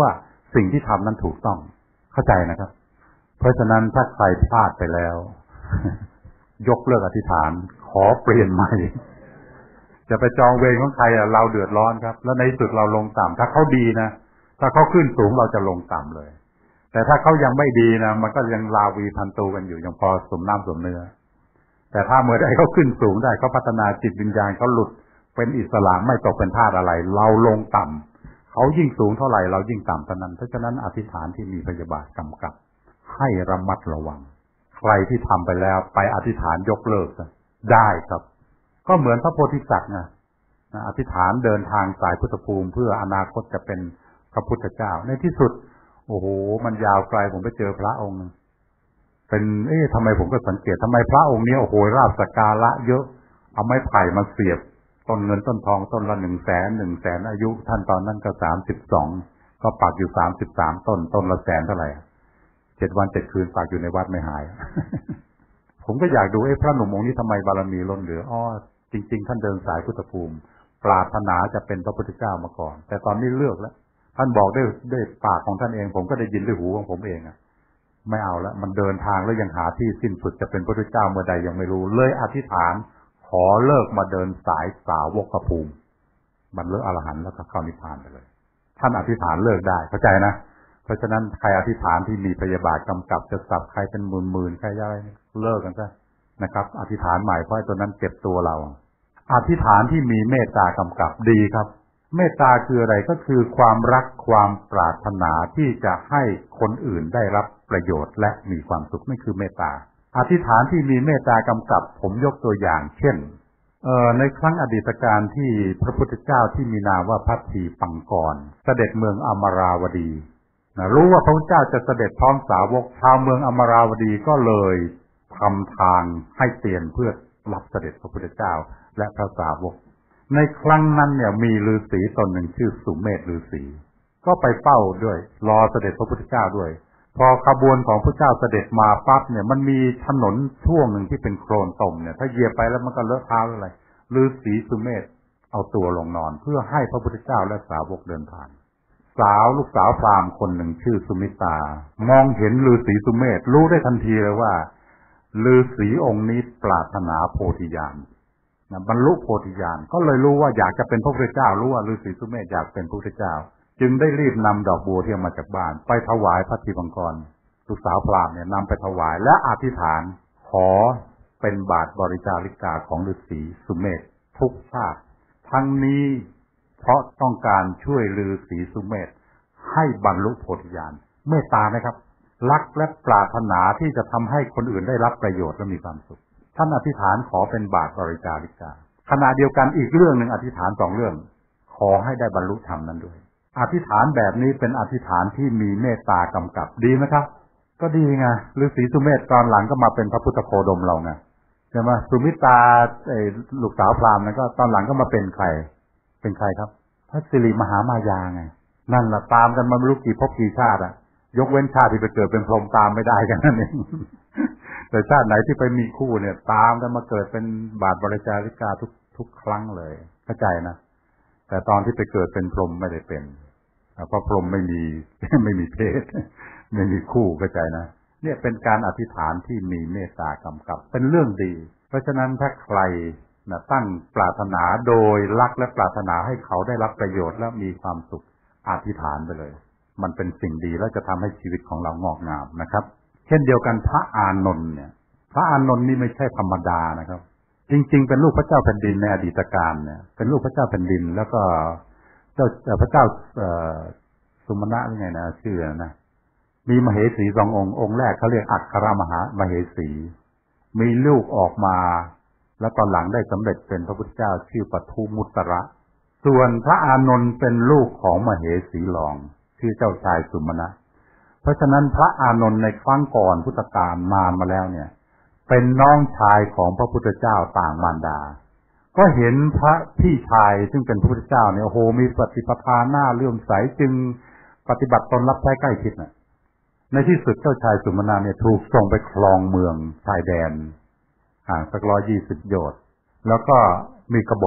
สิ่งที่ทำนั้นถูกต้องเข้าใจนะครับเพราะฉะนั้นถ้าใครพลาดไปแล้ว ยกเลิกอธิษฐานขอเปลี่ยนใหม่ จะไปจองเวรของใครอ่ะเราเดือดร้อนครับแล้วในสุดเราลงต่ำถ้าเขาดีนะถ้าเขาขึ้นสูงเราจะลงต่ำเลยแต่ถ้าเขายังไม่ดีนะมันก็ยังลาวีพันตูกันอยู่ยังพอสมน้ำสมเนื้อแต่ถ้าเมื่อใดเขาขึ้นสูงได้เขาพัฒนาจิตวิญญาณเขาหลุดเป็นอิสระไม่ตกเป็นทาสอะไรเราลงต่ำเขายิ่งสูงเท่าไหร่เรายิ่งต่ำเท่านั้นเพราะฉะนั้นอธิษฐานที่มีพยาบาทกำกับให้ระมัดระวังใครที่ทำไปแล้วไปอธิษฐานยกเลิกได้ครับก็เหมือนพระโพธิสัตว์นะอธิษฐานเดินทางสายพุทธภูมิเพื่ออนาคตจะเป็นพระพุทธเจ้าในที่สุดโอ้โหมันยาวไกลผมไปเจอพระองค์เป็นเอ๊ะทำไมผมก็สังเกตทำไมพระองค์นี้โอ้โหราบสักการะเยอะเอาไม้ไผ่มาเสียบต้นเงินต้นทองต้นละหนึ่งแสนหนึ่งแสนอายุท่านตอนนั้นก็สามสิบสองก็ปักอยู่สามสิบสามต้นต้นละแสนเท่าไหร่เจ็ดวันเจ็ดคืนปักอยู่ในวัดไม่หาย ผมก็อยากดูเอ๊ะพระหนุ่มองค์นี้ทำไมบารมีล้นเหลืออ๋อจริงๆท่านเดินสายพุทธภูมิปรารถนาจะเป็นพระพุทธเจ้ามาก่อนแต่ตอนนี้เลือกแล้วท่านบอกด้วยด้วยปากของท่านเองผมก็ได้ยินด้วยหูของผมเองอ่ะไม่เอาแล้วมันเดินทางแล้วยังหาที่สิ้นสุดจะเป็นพระพุทธเจ้าเมื่อใดยังไม่รู้เลยอธิษฐานขอเลิกมาเดินสายสาวกภูมิบรรลุอรหันต์แล้วก็เข้านิพพานไปเลยท่านอธิษฐานเลิกได้เข้าใจนะเพราะฉะนั้นใครอธิษฐานที่มีพยาบาทกำกับจะสับใครเป็นหมื่นๆใครอะไรเลิกกันซะนะครับอธิษฐานใหม่เพราะตัวนั้นเก็บตัวเราอธิษฐานที่มีเมตตากำกับดีครับเมตตาคืออะไรก็คือความรักความปรารถนาที่จะให้คนอื่นได้รับประโยชน์และมีความสุขนี่คือเมตตาอธิษฐานที่มีเมตตากำกับผมยกตัวอย่างเช่นเอ่อในครั้งอดีตการที่พระพุทธเจ้าที่มีนามว่าพัทธีปังกรเสด็จเมืองอมราวดีนะรู้ว่าพระพุทธเจ้าจะเสด็จพร้อมสาวกชาวเมืองอมราวดีก็เลยทำทางให้เตียนเพื่อรับเสด็จพระพุทธเจ้าและพระสาวกในครั้งนั้นเนี่ยมีฤาษีตนหนึ่งชื่อสุเมธฤาษีก็ไปเฝ้าด้วยรอเสด็จพระพุทธเจ้าด้วยพอขบวนของพระเจ้าเสด็จมาปั๊บเนี่ยมันมีถนนช่วงหนึ่งที่เป็นโคลนตมเนี่ยถ้าเหยียบไปแล้วมันก็เลอะเท้าอะไรฤาษีสุเมธเอาตัวลงนอนเพื่อให้พระพุทธเจ้าและสาวกเดินผ่านสาวลูกสาวพราหมณ์คนหนึ่งชื่อสุมิตามองเห็นฤาษีสุเมธรู้ได้ทันทีเลยว่าฤาษีองค์นี้ปรารถนาโพธิญาณนะบรรลุโพธิญาณก็เลยรู้ว่าอยากจะเป็นพระพุทธเจ้ารู้ว่าฤาษีสุเมธอยากเป็นพระพุทธเจ้าจึงได้รีบนำดอกบัวที่เอามาจากบ้านไปถวายพระทีปังกรลูกสาวพราหมณ์เนี่ยนำไปถวายและอธิษฐานขอเป็นบาทบริจาริกาของฤาษีสุเมธทุกชาติทั้งนี้เพราะต้องการช่วยฤาษีสุเมธให้บรรลุโพธิญาณเมตตานะครับรักและปรารถนาที่จะทำให้คนอื่นได้รับประโยชน์และมีความสุขท่านอธิษฐานขอเป็นบาทบริจาริกาขณะเดียวกันอีกเรื่องหนึ่งอธิษฐานสองเรื่องขอให้ได้บรรลุธรรมนั้นด้วยอธิษฐานแบบนี้เป็นอธิษฐานที่มีเมตตากำกับดีไหมครับก็ดีไงฤาษีสุเมธตอนหลังก็มาเป็นพระพุทธโคดมเราไงใช่ไหมสุมิตาไอ้ลูกสาวพราหมณ์นั้นก็ตอนหลังก็มาเป็นใครเป็นใครครับพระสิริมหามายาไงนั่นแหละตามกันมาไม่รู้กี่ภพกี่ชาติอะยกเว้นชาติที่ไปเกิดเป็นพรหมตามไม่ได้กันนั่นเองแต่ชาติไหนที่ไปมีคู่เนี่ยตามกันมาเกิดเป็นบาทบริจาริกาทุกทุกครั้งเลยเข้าใจนะแต่ตอนที่ไปเกิดเป็นพรหมไม่ได้เป็นเพราะพรหมไม่มีไม่มีเพศไม่มีคู่เข้าใจนะเนี่ยเป็นการอธิษฐานที่มีเมตตากำกับเป็นเรื่องดีเพราะฉะนั้นถ้าใครนะตั้งปรารถนาโดยรักและปรารถนาให้เขาได้รับประโยชน์และมีความสุขอธิษฐานไปเลยมันเป็นสิ่งดีและจะทำให้ชีวิตของเรางอกงามนะครับเช่นเดียวกันพระอานนท์เนี่ยพระอานนท์นี่ไม่ใช่ธรรมดานะครับจริงๆเป็นลูกพระเจ้าแผ่นดินในอดีตการเนี่ยเป็นลูกพระเจ้าแผ่นดินแล้วก็เจ้าพระเจ้าสุมาณะหรือไงนะชื่อนะมีมเหสีสององค์องค์แรกเขาเรียกอัครมหามเหสีมีลูกออกมาแล้วตอนหลังได้สำเร็จเป็นพระพุทธเจ้าชื่อปทุมุตระส่วนพระอานนท์เป็นลูกของมเหสีรองชื่อเจ้าชายสุมาณะเพราะฉะนั้นพระอานนท์ในครั้งก่อนพุทธกาลนานมาแล้วเนี่ยเป็นน้องชายของพระพุทธเจ้าต่างมารดาก็เห็นพระพี่ชายซึ่งเป็นพระพุทธเจ้าเนี่ยโอ้โหมีปฏิปทาหน้าเลื่อมใสจึงปฏิบัติตนรับใช้ใกล้ชิดน่ะในที่สุดเจ้าชายสุมาณะเนี่ยถูกส่งไปครองเมืองชายแดนห่างสักร้อยยี่สิบโยชน์แล้วก็มีกบฏ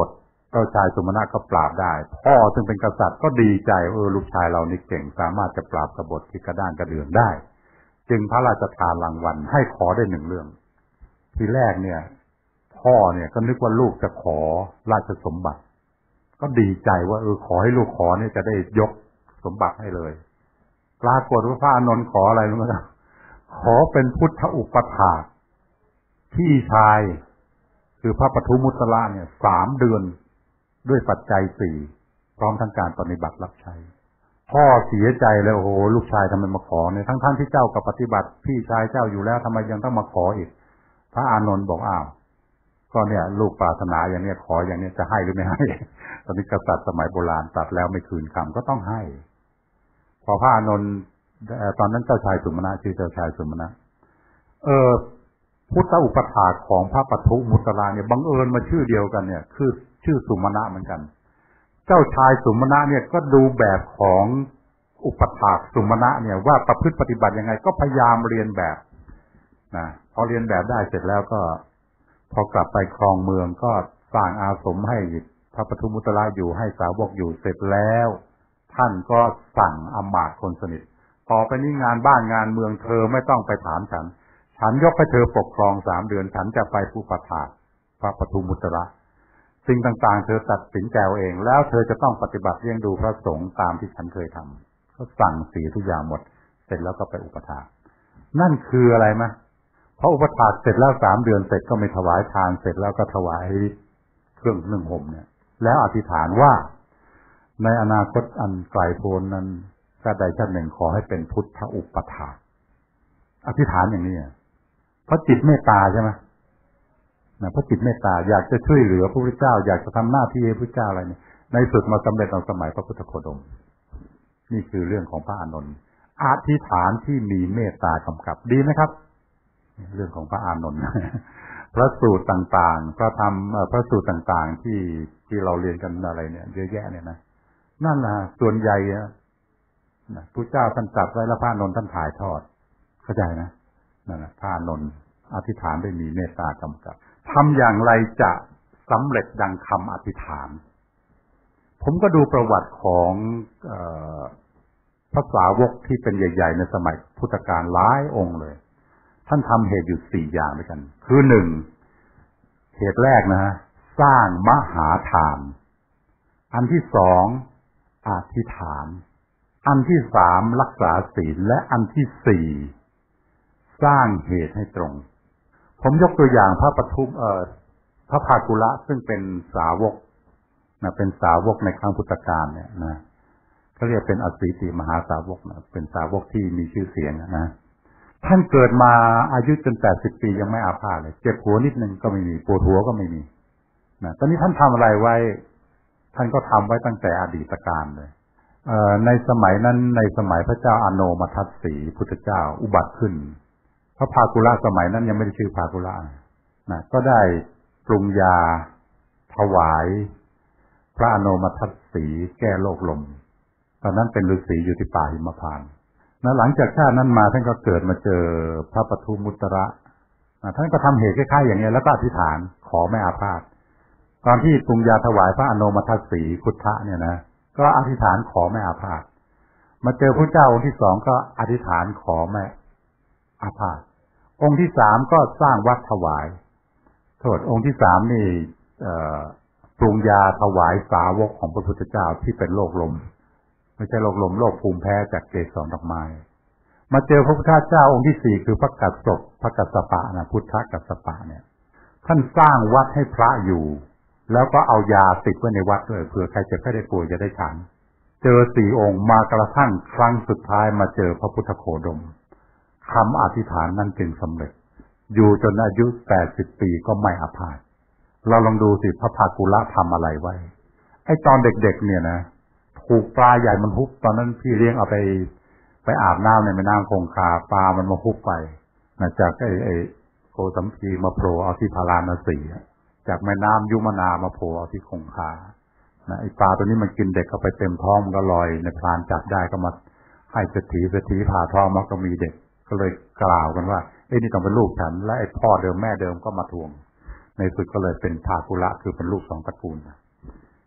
เจ้าชายสุมาณะก็ปราบได้พ่อซึ่งเป็นกษัตริย์ก็ดีใจเออลูกชายเรานี่เก่งสามารถจะปราบกบฏที่กระด้างกระเดืองได้จึงพระราชทานรางวัลให้ขอได้หนึ่งเรื่องทีแรกเนี่ยพ่อเนี่ยก็นึกว่าลูกจะขอราชสมบัติก็ดีใจว่าเออขอให้ลูกขอเนี่ยจะได้ยกสมบัติให้เลยปรากฏว่าพระอานนท์ขออะไรรู้ไหมครับขอเป็นพุทธอุปถากพี่ชายคือพระปทุมุตระเนี่ยสามเดือนด้วยปัจจัยสี่พร้อมทั้งการปฏิบัติรับใช้พ่อเสียใจเลยโอ้โหลูกชายทำไมมาขอเนี่ยทั้งๆ ท, ที่เจ้ากับปฏิบัติพี่ชายเจ้าอยู่แล้วทำไมยังต้องมาขออีกพระอานนท์บอกอ้าวก็เนี่ยลูกปรารถนาอย่างเนี้ยขออย่างเนี้ยจะให้หรือไม่ให้ตอนนี้กษัตริย์สมัยโบราณตัดแล้วไม่คืนคำก็ต้องให้พอพระอานนท์ตอนนั้นเจ้าชายสุมาณะชื่อเจ้าชายสุมาณะเออพุทธอุปถากของพระปทุมุตระเนี่ยบังเอิญมาชื่อเดียวกันเนี่ยคือชื่อสุมาณะเหมือนกันเจ้าชายสุมาณะเนี่ยก็ดูแบบของอุปถากสุมาณะเนี่ยว่าประพฤติปฏิบัติยังไงก็พยายามเรียนแบบนะพอเรียนแบบได้เสร็จแล้วก็พอกลับไปครองเมืองก็สร้างอาสมให้พระปทุมุตระอยู่ให้สาวกอยู่เสร็จแล้วท่านก็สั่งอมาตย์คนสนิทต่อไปนี้งานบ้านงานเมืองเธอไม่ต้องไปถามฉันฉันยกให้เธอปกครองสามเดือนฉันจะไปผู้ประทานพระปทุมุตระสิ่งต่างๆเธอตัดสินใจเองแล้วเธอจะต้องปฏิบัติเลี้ยงดูพระสงฆ์ตามที่ฉันเคยทำก็สั่งสีทุกอย่างหมดเสร็จแล้วก็ไปอุปถากนั่นคืออะไรมะพออุปถากเสร็จแล้วสามเดือนเสร็จก็ไม่ถวายทานเสร็จแล้วก็ถวายเครื่องนึ่งห่มเนี่ยแล้วอธิษฐานว่าในอนาคตอันไกลโพ้นนั้นชาติใดชาติหนึ่งขอให้เป็นพุทธอุปถากอธิษฐานอย่างนี้เพราะจิตเมตตาใช่ไหมนะเพราะจิตเมตตาอยากจะช่วยเหลือพระพุทธเจ้าอยากจะทำหน้าที่ให้พระพุทธเจ้าอะไรเนี่ยในสุดมาสำเร็จในสมัยพระพุทธโคดมนี่คือเรื่องของพระอานนท์อธิษฐานที่มีเมตตากำกับดีไหมครับเรื่องของพระอานนท์พระสูตรต่างๆพระธรรมพระสูตรต่างๆที่ที่เราเรียนกันอะไรเนี่ยเยอะแยะเนี่ยนะนั่นนะส่วนใหญ่นะพระเจ้าท่านตรัสไว้แล้วพระอานนท์ท่านถ่ายทอดเข้าใจนะนั่นนะพระอานนท์อธิษฐานได้มีเมตตากำกับทำอย่างไรจะสำเร็จดังคำอธิษฐานผมก็ดูประวัติของเอ่อพระสาวกที่เป็นใหญ่ๆในสมัยพุทธกาลหลายองค์เลยท่านทำเหตุอยู่สี่อย่างด้วยกันคือหนึ่งเหตุแรกนะฮะสร้างมหาทานอันที่สองอธิษฐานอันที่สามรักษาศีลและอันที่สี่สร้างเหตุให้ตรงผมยกตัวอย่างพระปทุมเอ่อพระภากุละซึ่งเป็นสาวกนะเป็นสาวกในครั้งพุทธกาลเนี่ยนะเขาเรียกเป็นอสีติมหาสาวกนะเป็นสาวกที่มีชื่อเสียงนะท่านเกิดมาอายุจนแปดสิบปียังไม่อาพาธเลยเจ็บหัวนิดนึงก็ไม่มีปวดหัวก็ไม่มีนะตอนนี้ท่านทำอะไรไว้ท่านก็ทำไว้ตั้งแต่อดีตการเลยเอ่อในสมัยนั้นในสมัยพระเจ้าอโนมทัสสีพุทธเจ้าอุบัติขึ้นพระภากุละสมัยนั้นยังไม่ได้ชื่อภากุละนะก็ได้ปรุงยาถวายพระอโนมทัสสีแก้โรคลมตอนนั้นเป็นฤาษีอยู่ที่ป่าหิมพานต์นะหลังจากชาตินั้นมาท่านก็เกิดมาเจอพระปทุมุตระนะท่านก็ทำเหตุคล้ายๆอย่างนี้แล้วก็อธิษฐานขอไม่อาพาธตอนที่ปรุงยาถวายพระอโนมทัสสีพุทธะเนี่ยนะก็อธิษฐานขอไม่อาพาธมาเจอพระเจ้าองค์ที่สองก็อธิษฐานขอไม่อาพาธองค์ที่สามก็สร้างวัดถวายโทษองค์ที่สามนี่ปรุงยาถวายสาวกของพระพุทธเจ้าที่เป็นโรคลมไม่ใช่โรคลมโรคภูมิแพ้จากเกสรดอกไม้มาเจอพระพุทธเจ้าองค์ที่สี่คือพระกัสสปพระกัสสปะนะพุทธกัสสปะเนี่ยท่านสร้างวัดให้พระอยู่แล้วก็เอายาติดไว้ในวัดด้วยเผื่อใครเจ็บไข้ได้ป่วยจะได้ฉันเจอสี่องค์มากระทั่งครั้งสุดท้ายมาเจอพระพุทธโคดมคำอธิษฐานนั้นจึงสำเร็จอยู่จนอายุแปดสิบปีก็ไม่อาพาธเราลองดูสิพระภากุละทำอะไรไว้ไอ้ตอนเด็กๆเนี่ยนะถูกปลาใหญ่มันฮุบตอนนั้นพี่เลี้ยงเอาไปไปอาบน้ำในแม่น้ำคงคาปลามันมาฮุบไปนะจากไอ้ไอ้โกสัมพีมาโผล่เอาที่พาราณสีจากแม่น้ำยุมนามาโผล่เอาที่คงคานะไอ้ปลาตัวนี้มันกินเด็กเข้าไปเต็มท้องมันก็ลอยในพรานจับได้ก็มาให้เศรษฐีเศรษฐีผ่าท้องมันก็มีเด็กก็เลยกล่าวกันว่าเอ้นี่ต้องเป็นลูกฉันและไอ้พ่อเดิมแม่เดิมก็มาทวงในสุดก็เลยเป็นภากุละคือเป็นลูกสองตระกูล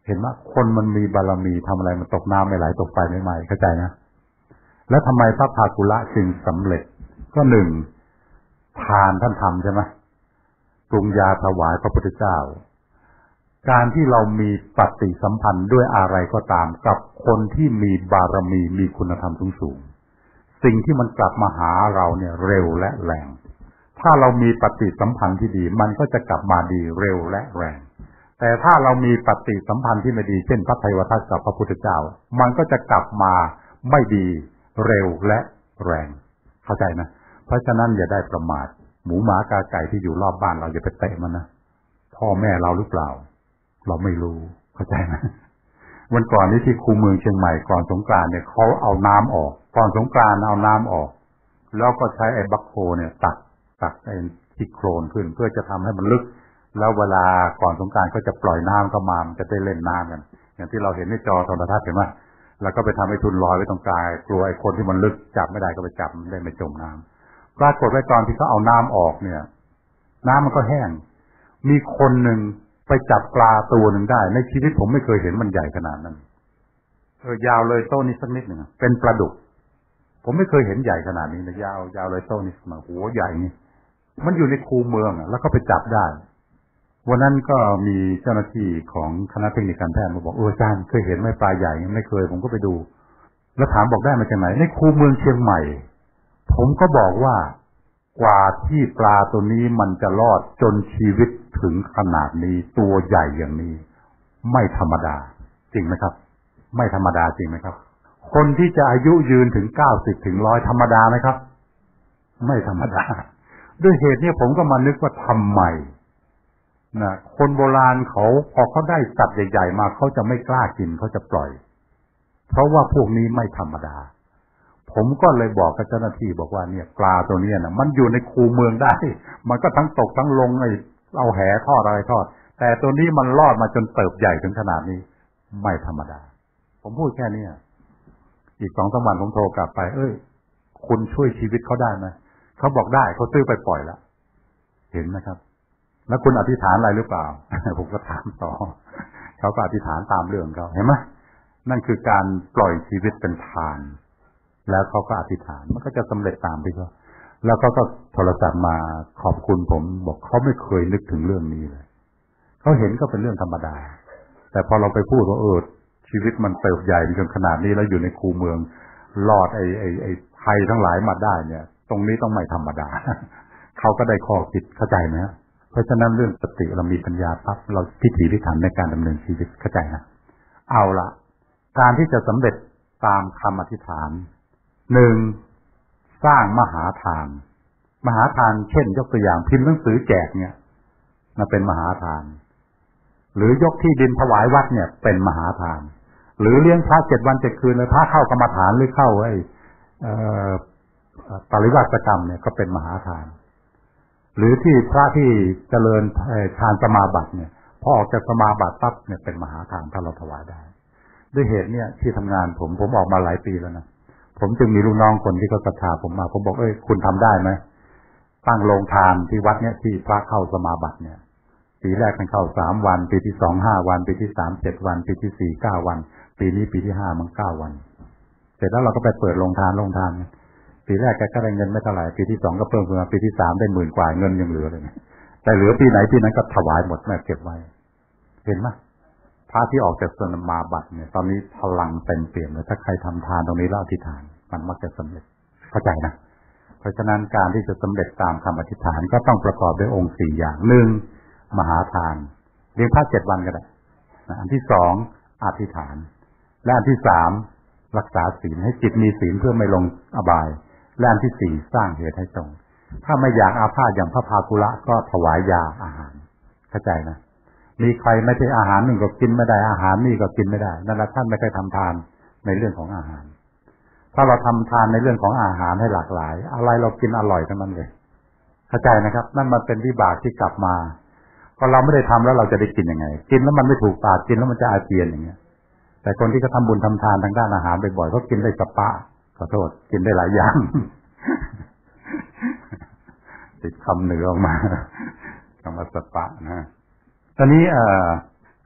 เห็นว่าคนมันมีบารมีทำอะไรมันตกน้ำไม่ไหลตกไฟไม่ไหม้เข้าใจนะแล้วทำไมพระภากุละจึงสำเร็จก็หนึ่งทานท่านทำใช่ไหมปรุงยาถวายพระพุทธเจ้าการที่เรามีปฏิสัมพันธ์ด้วยอะไรก็ตามกับคนที่มีบารมีมีคุณธรรมสูงๆสิ่งที่มันกลับมาหาเราเนี่ยเร็วและแรงถ้าเรามีปฏิสัมพันธ์ที่ดีมันก็จะกลับมาดีเร็วและแรงแต่ถ้าเรามีปฏิสัมพันธ์ที่ไม่ดีเช่นพระไตรวัฏกับพระพุทธเจ้ามันก็จะกลับมาไม่ดีเร็วและแรงเข้าใจนะเพราะฉะนั้นอย่าได้ประมาทหมูหมากาไก่ที่อยู่รอบบ้านเราอย่าไปเตะมันนะพ่อแม่เราหรือเปล่าเราไม่รู้เข้าใจไหมวันก่อนนี้ที่คูเมืองเชียงใหม่ก่อนสงกรานต์เนี่ยเขาเอาน้ำออกก่อนสงกรานต์เอาน้ำออกแล้วก็ใช้ไอ้บัคโคเนี่ยตักตักไอ้ที่โคลนขึ้นเพื่อจะทำให้มันลึกแล้วเวลาก่อนสงกรานต์ก็จะปล่อยน้ำเข้ามามันจะได้เล่นน้ำกันอย่างที่เราเห็นในจอโทรทัศน์เห็นไหมแล้วก็ไปทำให้ทุนลอยไว้ตรงกลางกลัวไอ้คนที่มันลึกจับไม่ได้ก็ไปจับได้ไม่จมน้ำปรากฏว่าตอนที่เขาเอาน้ำออกเนี่ยน้ำมันก็แห้งมีคนหนึ่งไปจับปลาตัวหนึ่งได้ในชีวิตผมไม่เคยเห็นมันใหญ่ขนาดนั้นเออยาวเลยโต้นี้สักนิดหนึ่งเป็นปลาดุกผมไม่เคยเห็นใหญ่ขนาดนี้นะยาวยาวเลยโต้นี้มาหัวใหญ่นี่มันอยู่ในคูเมืองแล้วก็ไปจับได้วันนั้นก็มีเจ้าหน้าที่ของคณะเทคนิคการแพทย์มาบอกเอออาจารย์เคยเห็นไหมปลาใหญ่ไม่เคยผมก็ไปดูแล้วถามบอกได้มาจากไหนในคูเมืองเชียงใหม่ผมก็บอกว่ากว่าที่ปลาตัวนี้มันจะรอดจนชีวิตถึงขนาดนี้ตัวใหญ่อย่างนี้ไม่ธรรมดาจริงไหมครับไม่ธรรมดาจริงไหมครับคนที่จะอายุยืนถึงเก้าสิบถึงร้อยธรรมดาไหมครับไม่ธรรมดาด้วยเหตุนี้ผมก็มานึกว่าทำไมนะคนโบราณเขาพอเขาได้สัตว์ใหญ่ๆมาเขาจะไม่กล้ากินเขาจะปล่อยเพราะว่าพวกนี้ไม่ธรรมดาผมก็เลยบอกกับเจ้าหน้าที่บอกว่าเนี่ยปลาตัวนี้นะมันอยู่ในคูเมืองได้มันก็ทั้งตกทั้งลงไอ้เอาแหทอดอะไรทอดแต่ตัวนี้มันรอดมาจนเติบใหญ่ถึงขนาดนี้ไม่ธรรมดาผมพูดแค่นี้อีกสองสามวันผมโทรกลับไปเอ้ยคุณช่วยชีวิตเขาได้ไหมเขาบอกได้เขาซื้อไปปล่อยแล้วเห็นไหมครับแล้วคุณอธิษฐานอะไรหรือเปล่า ผมก็ถามต่อเขาก็อธิษฐานตามเรื่องเขาเห็นไหมนั่นคือการปล่อยชีวิตเป็นทานแล้วเขาก็อธิษฐานมันก็จะสำเร็จตามที่เขาแล้วเขาก็โทรศัพท์มาขอบคุณผมบอกเขาไม่เคยนึกถึงเรื่องนี้เลยเขาเห็นก็เป็นเรื่องธรรมดาแต่พอเราไปพูดว่าเออชีวิตมันเติบใหญ่จนขนาดนี้แล้วอยู่ในคูเมืองรอดไอ้ไอ้ไอ้ภัยทั้งหลายมาได้เนี่ยตรงนี้ต้องไม่ธรรมดา เขาก็ได้ข้อคิดเข้าใจไหมเพราะฉะนั้นเรื่องสติเรามีปัญญาปั๊บเราพิถีพิถันในการดำเนินชีวิตเข้าใจนะเอาละการที่จะสำเร็จตามคำอธิษฐานหนึ่งสร้างมหาทานมหาทานเช่นยกตัวอย่างพิมพ์หนังสือแจกเนี่ยมันเป็นมหาทานหรือยกที่ดินถวายวัดเนี่ยเป็นมหาทานหรือเลี้ยงพระเจ็ดวันเจ็ดคืนเลยพระเข้ากรรมฐานหรือเข้าไอ้ปริวาสกรรมเนี่ยก็เป็นมหาทานหรือที่พระที่เจริญฌานสมาบัติเนี่ยพอออกจากสมาบัติปั๊บเนี่ยเป็นมหาทานถ้าเราถวายได้ด้วยเหตุเนี่ยที่ทำงานผมผมออกมาหลายปีแล้วนะผมจึงมีลูกน้องคนที่เขาศรัทธาผมมาผมบอกเอ้ยคุณทำได้ไหมตั้งโรงทานที่วัดเนี่ยที่พระเข้าสมาบัติเนี่ยปีแรกมันเข้าสามวันปีที่สองห้าวันปีที่สามเจ็ดวันปีที่สี่เก้าวันปีนี้ปีที่ห้ามันเก้าวันเสร็จแล้วเราก็ไปเปิดโรงทานโรงทานปีแรกแกก็ได้เงินไม่เท่าไหร่ปีที่สองก็เพิ่มขึ้นมาปีที่สามได้หมื่นกว่าเงินยังเหลือเลยแต่เหลือปีไหนปีนั้นก็ถวายหมดแม่เก็บไว้เห็นไหมพระที่ออกจากสมาบัติเนี่ยตอนนี้พลังเต็มเปี่ยมเลยถ้าใครทำทานตรงนี้แล้วอธิษฐานมันมักจะสำเร็จเข้าใจนะเพราะฉะนั้นการที่จะสำเร็จตามคำอธิษฐานก็ต้องประกอบด้วยองค์สี่อย่างหนึ่งมหาทานเลี้ยงพระเจ็ดวันก็ได้อันที่สองอธิษฐานและอันที่สามรักษาศีลให้จิตมีศีลเพื่อไม่ลงอบายและอันที่สี่สร้างเหตุให้ตรงถ้าไม่อยากอาพาธอย่างพระภากุละก็ถวายยาอาหารเข้าใจนะมีใครไม่ใช่อาหารหนึ่งก็กินไม่ได้อาหารนี่ก็กินไม่ได้นั่นแหละท่านไม่เคยทำทานในเรื่องของอาหารถ้าเราทำทานในเรื่องของอาหารให้หลากหลายอะไรเรากินอร่อยทั้งนั้นเลยเข้าใจนะครับนั่นมันเป็นวิบากที่กลับมาพอเราไม่ได้ทำแล้วเราจะได้กินยังไงกินแล้วมันไม่ถูกปากกินแล้วมันจะอาเจียนอย่างเงี้ยแต่คนที่เขาทำบุญทำทานทางด้านอาหารบ่อยๆเขากินได้สปะขอโทษกินได้หลายอย่าง ติดคำเหนือออกมาคำว่าสปะนะตอนนี้เอ่อใค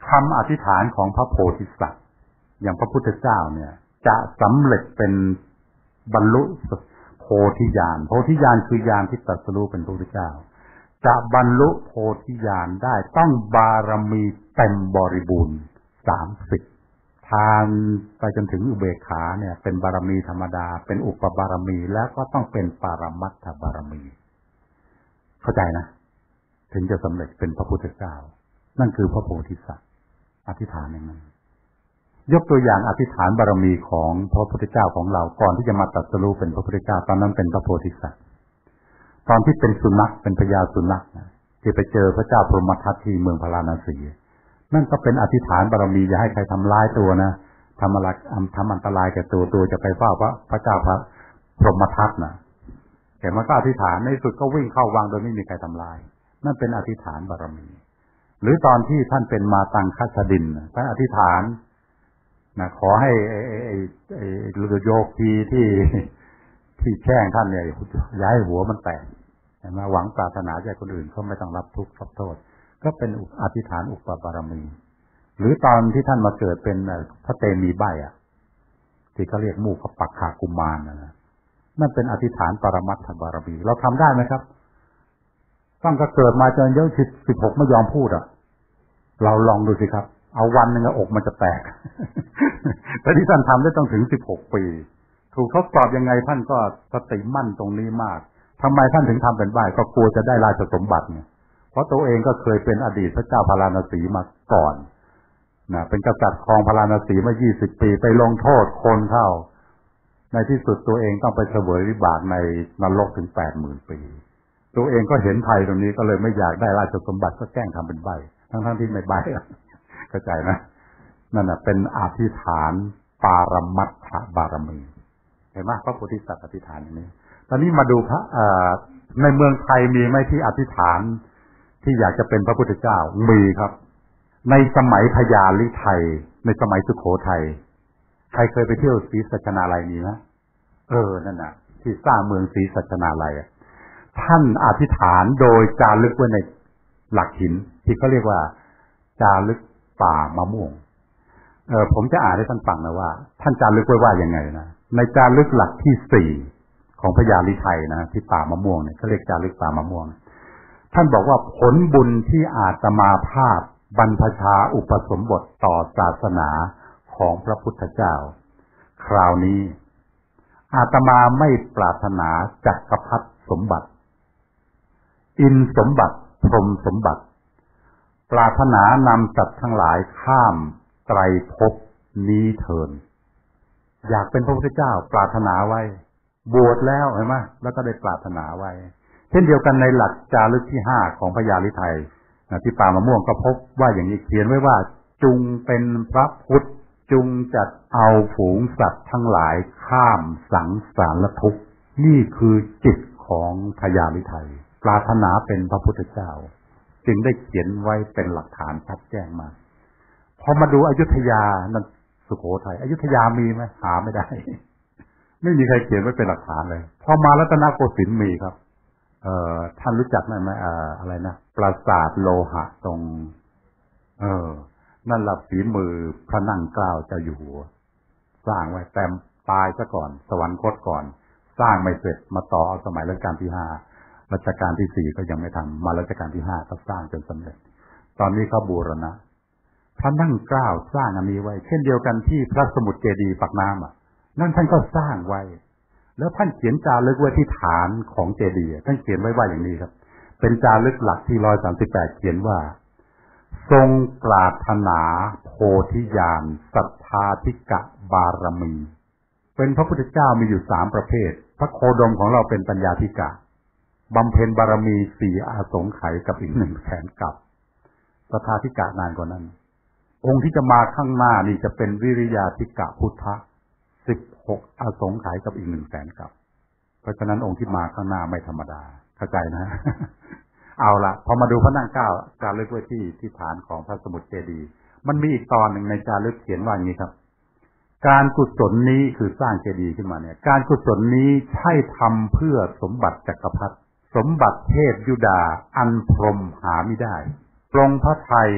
คำอธิษฐานของพระโพธิสัตว์อย่างพระพุทธเจ้าเนี่ยจะสำเร็จเป็นบรรลุโพธิญาณโพธิญาณคือญาณที่ตรัสรู้เป็นพระพุทธเจ้าจะบรรลุโพธิญาณได้ต้องบารมีเต็มบริบูรณ์สามสิบทานไปจนถึงอุเบกขาเนี่ยเป็นบารมีธรรมดาเป็นอุปบารมีแล้วก็ต้องเป็นปรมัตถบารมีเข้าใจนะถึงจะสำเร็จเป็นพระพุทธเจ้านั่นคือพระโพธิสัตว์อธิษฐานอย่างนั้นยกตัวอย่างอธิษฐานบารมีของพระพุทธเจ้าของเราก่อนที่จะมาตรัสรู้เป็นพระพุทธเจ้าตอนนั้นเป็นพระโพธิสัตว์ตอนที่เป็นสุนัขเป็นพญาสุนัขที่ไปเจอพระเจ้าพรหมทัตที่เมืองพาราณสีนั่นก็เป็นอธิษฐานบารมีอย่าให้ใครทำร้ายตัวนะทำอะไรทำอันตรายแก่ตัวตัวจะไปเฝ้าพระพระเจ้าพระพรหมทัตนะแต่มันก็อธิษฐานในสุดก็วิ่งเข้าวังโดยไม่มีใครทำร้ายนั่นเป็นอธิษฐานบารมีหรือตอนที่ท่านเป็นมาตังคัสดินท่านอธิษฐานนะขอให้ไอ้ไอ้ไอ้โยคีที่ที่แช่งท่านเนี่ยย้ายหัวมันแตกมาหวังปรารถนาใจคนอื่นเขาไม่ต้องรับทุกข์รับโทษก็เป็นอธิษฐานอุปบารมีหรือตอนที่ท่านมาเกิดเป็นพระเตมีใบอ่ะที่เขาเรียกมูขปักขากุมารนะนั่นเป็นอธิษฐานปรมัตถบารมีเราทำได้ไหมครับตั้งแต่เกิดมาจนอายุสิบหกไม่ยอมพูดอ่ะเราลองดูสิครับเอาวันหนึ่งอกมันจะแตกแต่ที่ท่านทำได้ต้องถึงสิบหกปีถูกทดสอบยังไงท่านก็สติมั่นตรงนี้มากทำไมท่านถึงทำเป็นใบ้ก็กลัวจะได้ราชสมบัติไงเพราะตัวเองก็เคยเป็นอดีตพระเจ้าพาราณสีมาก่อนนะเป็นกษัตริย์ครองพาราณสีมายี่สิบปีไปลงโทษคนเข้าในที่สุดตัวเองต้องไปเสวยวิบากในนรกถึงแปดหมื่นปีตัวเองก็เห็นภัยตรงนี้ก็เลยไม่อยากได้ราชสมบัติก็แกล้งทำเป็นใบ้ทั้งๆที่ไม่ใบ้เข้าใจนะนั่นน่ะเป็นอธิษฐานปารมัตถบารมีเห็นไหมพระโพธิสัตว์อธิษฐานอย่างนี้ตอนนี้มาดูพระในเมืองไทยมีไหมที่อธิษฐานที่อยากจะเป็นพระพุทธเจ้ามีครับในสมัยพญาลิไทยในสมัยสุโขทัยใครเคยไปเที่ยวศรีสัชนาลัยนี้นะเออนั่นน่ะที่สร้างเมืองศรีสัชนาลัยท่านอธิษฐานโดยจารึกไว้ในหลักหินที่เขาเรียกว่าจารึกป่ามะม่วงเออผมจะอ่านให้ท่านฟังนะว่าท่านจารึกไว้ว่ายังไงนะในจารึกหลักที่สี่ของพญาลิไทยนะที่ป่ามะม่วงเนี่ยเขาเรียกจารึกป่ามะม่วงท่านบอกว่าผลบุญที่อาตมาภาพบรรพชาอุปสมบทต่อศาสนาของพระพุทธเจ้าคราวนี้อาตมาไม่ปรารถนาจักรพรรดิสมบัติอินสมบัติพรหมสมบัติปรารถนานำสัตว์ทั้งหลายข้ามไตรภพนี้เถิดอยากเป็นพระพุทธเจ้าปรารถนาไว้บวชแล้วเห็นไหมแล้วก็ได้ปรารถนาไว้เช่นเดียวกันในหลักจารึกที่ห้าของพญาลิไทยนะที่ป่ามะม่วงก็พบว่าอย่างนี้เขียนไว้ว่าจุงเป็นพระพุทธจุงจัดเอาฝูงสัตว์ทั้งหลายข้ามสังสารทุกข์นี่คือจิตของพญาลิไทยปรารถนาเป็นพระพุทธเจ้าจึงได้เขียนไว้เป็นหลักฐานชัดแจ้งมาพอมาดูอยุธยานั่นสุโขทัยอยุธยามีไหมหาไม่ได้ไม่มีใครเขียนไว้เป็นหลักฐานเลยพอมารัตนโกสินทร์มีครับเอ่อท่านรู้จักไหมไหมอ่าอะไรนะปราสาทโลหะตรงเออนั่นหลับฝีมือพระนั่งเกล้าเจ้าอยู่หัวสร้างไว้แต่ตายซะก่อนสวรรคตก่อนสร้างไม่เสร็จมาต่อเอาสมัยรัชกาลที่ห้ารัชกาลที่สี่ก็ยังไม่ทำมารัชกาลที่ห้าก็สร้างจนสำเร็จตอนนี้เขาบูรณะพระนั่งเกล้าสร้างอันนี้ไว้เช่นเดียวกันที่พระสมุทรเจดีย์ปากน้ำอ่ะนั่นท่านก็สร้างไว้แล้วท่านเขียนจารึกไว้ที่ฐานของเจดีย์ท่านเขียนไว้ว่าอย่างนี้ครับเป็นจารึกหลักที่ร้อยสามสิบแปดเขียนว่าทรงปรารถนาโพธิญาณสัทธาธิกะบารมีเป็นพระพุทธเจ้ามีอยู่สามประเภทพระโคดมของเราเป็นปัญญาธิกะบำเพ็ญบารมีสี่อาสงไขยกับอีกหนึ่งแสนกับสัทธาธิกะนานกว่านั้นองค์ที่จะมาข้างหน้านี่จะเป็นวิริยาธิกะพุทธะสิบหกอาสงไขยกับอีกหนึ่งแสนกับเพราะฉะนั้นองค์ที่มาข้างหน้าไม่ธรรมดาเข้าใจนะ เอาละพอมาดูพระนั่งเกล้าจารึกไว้ที่ที่ฐานของพระสมุทรเจดีย์มันมีอีกตอนหนึ่งในจารึกเขียนว่าอย่างนี้ครับการกุศลนี้คือสร้างเจดีย์ขึ้นมาเนี่ยการกุศลนี้ใช่ทำเพื่อสมบัติจักรพรรดิสมบัติเทพยุดาอันพรหมหาไม่ได้ปรงพระทัย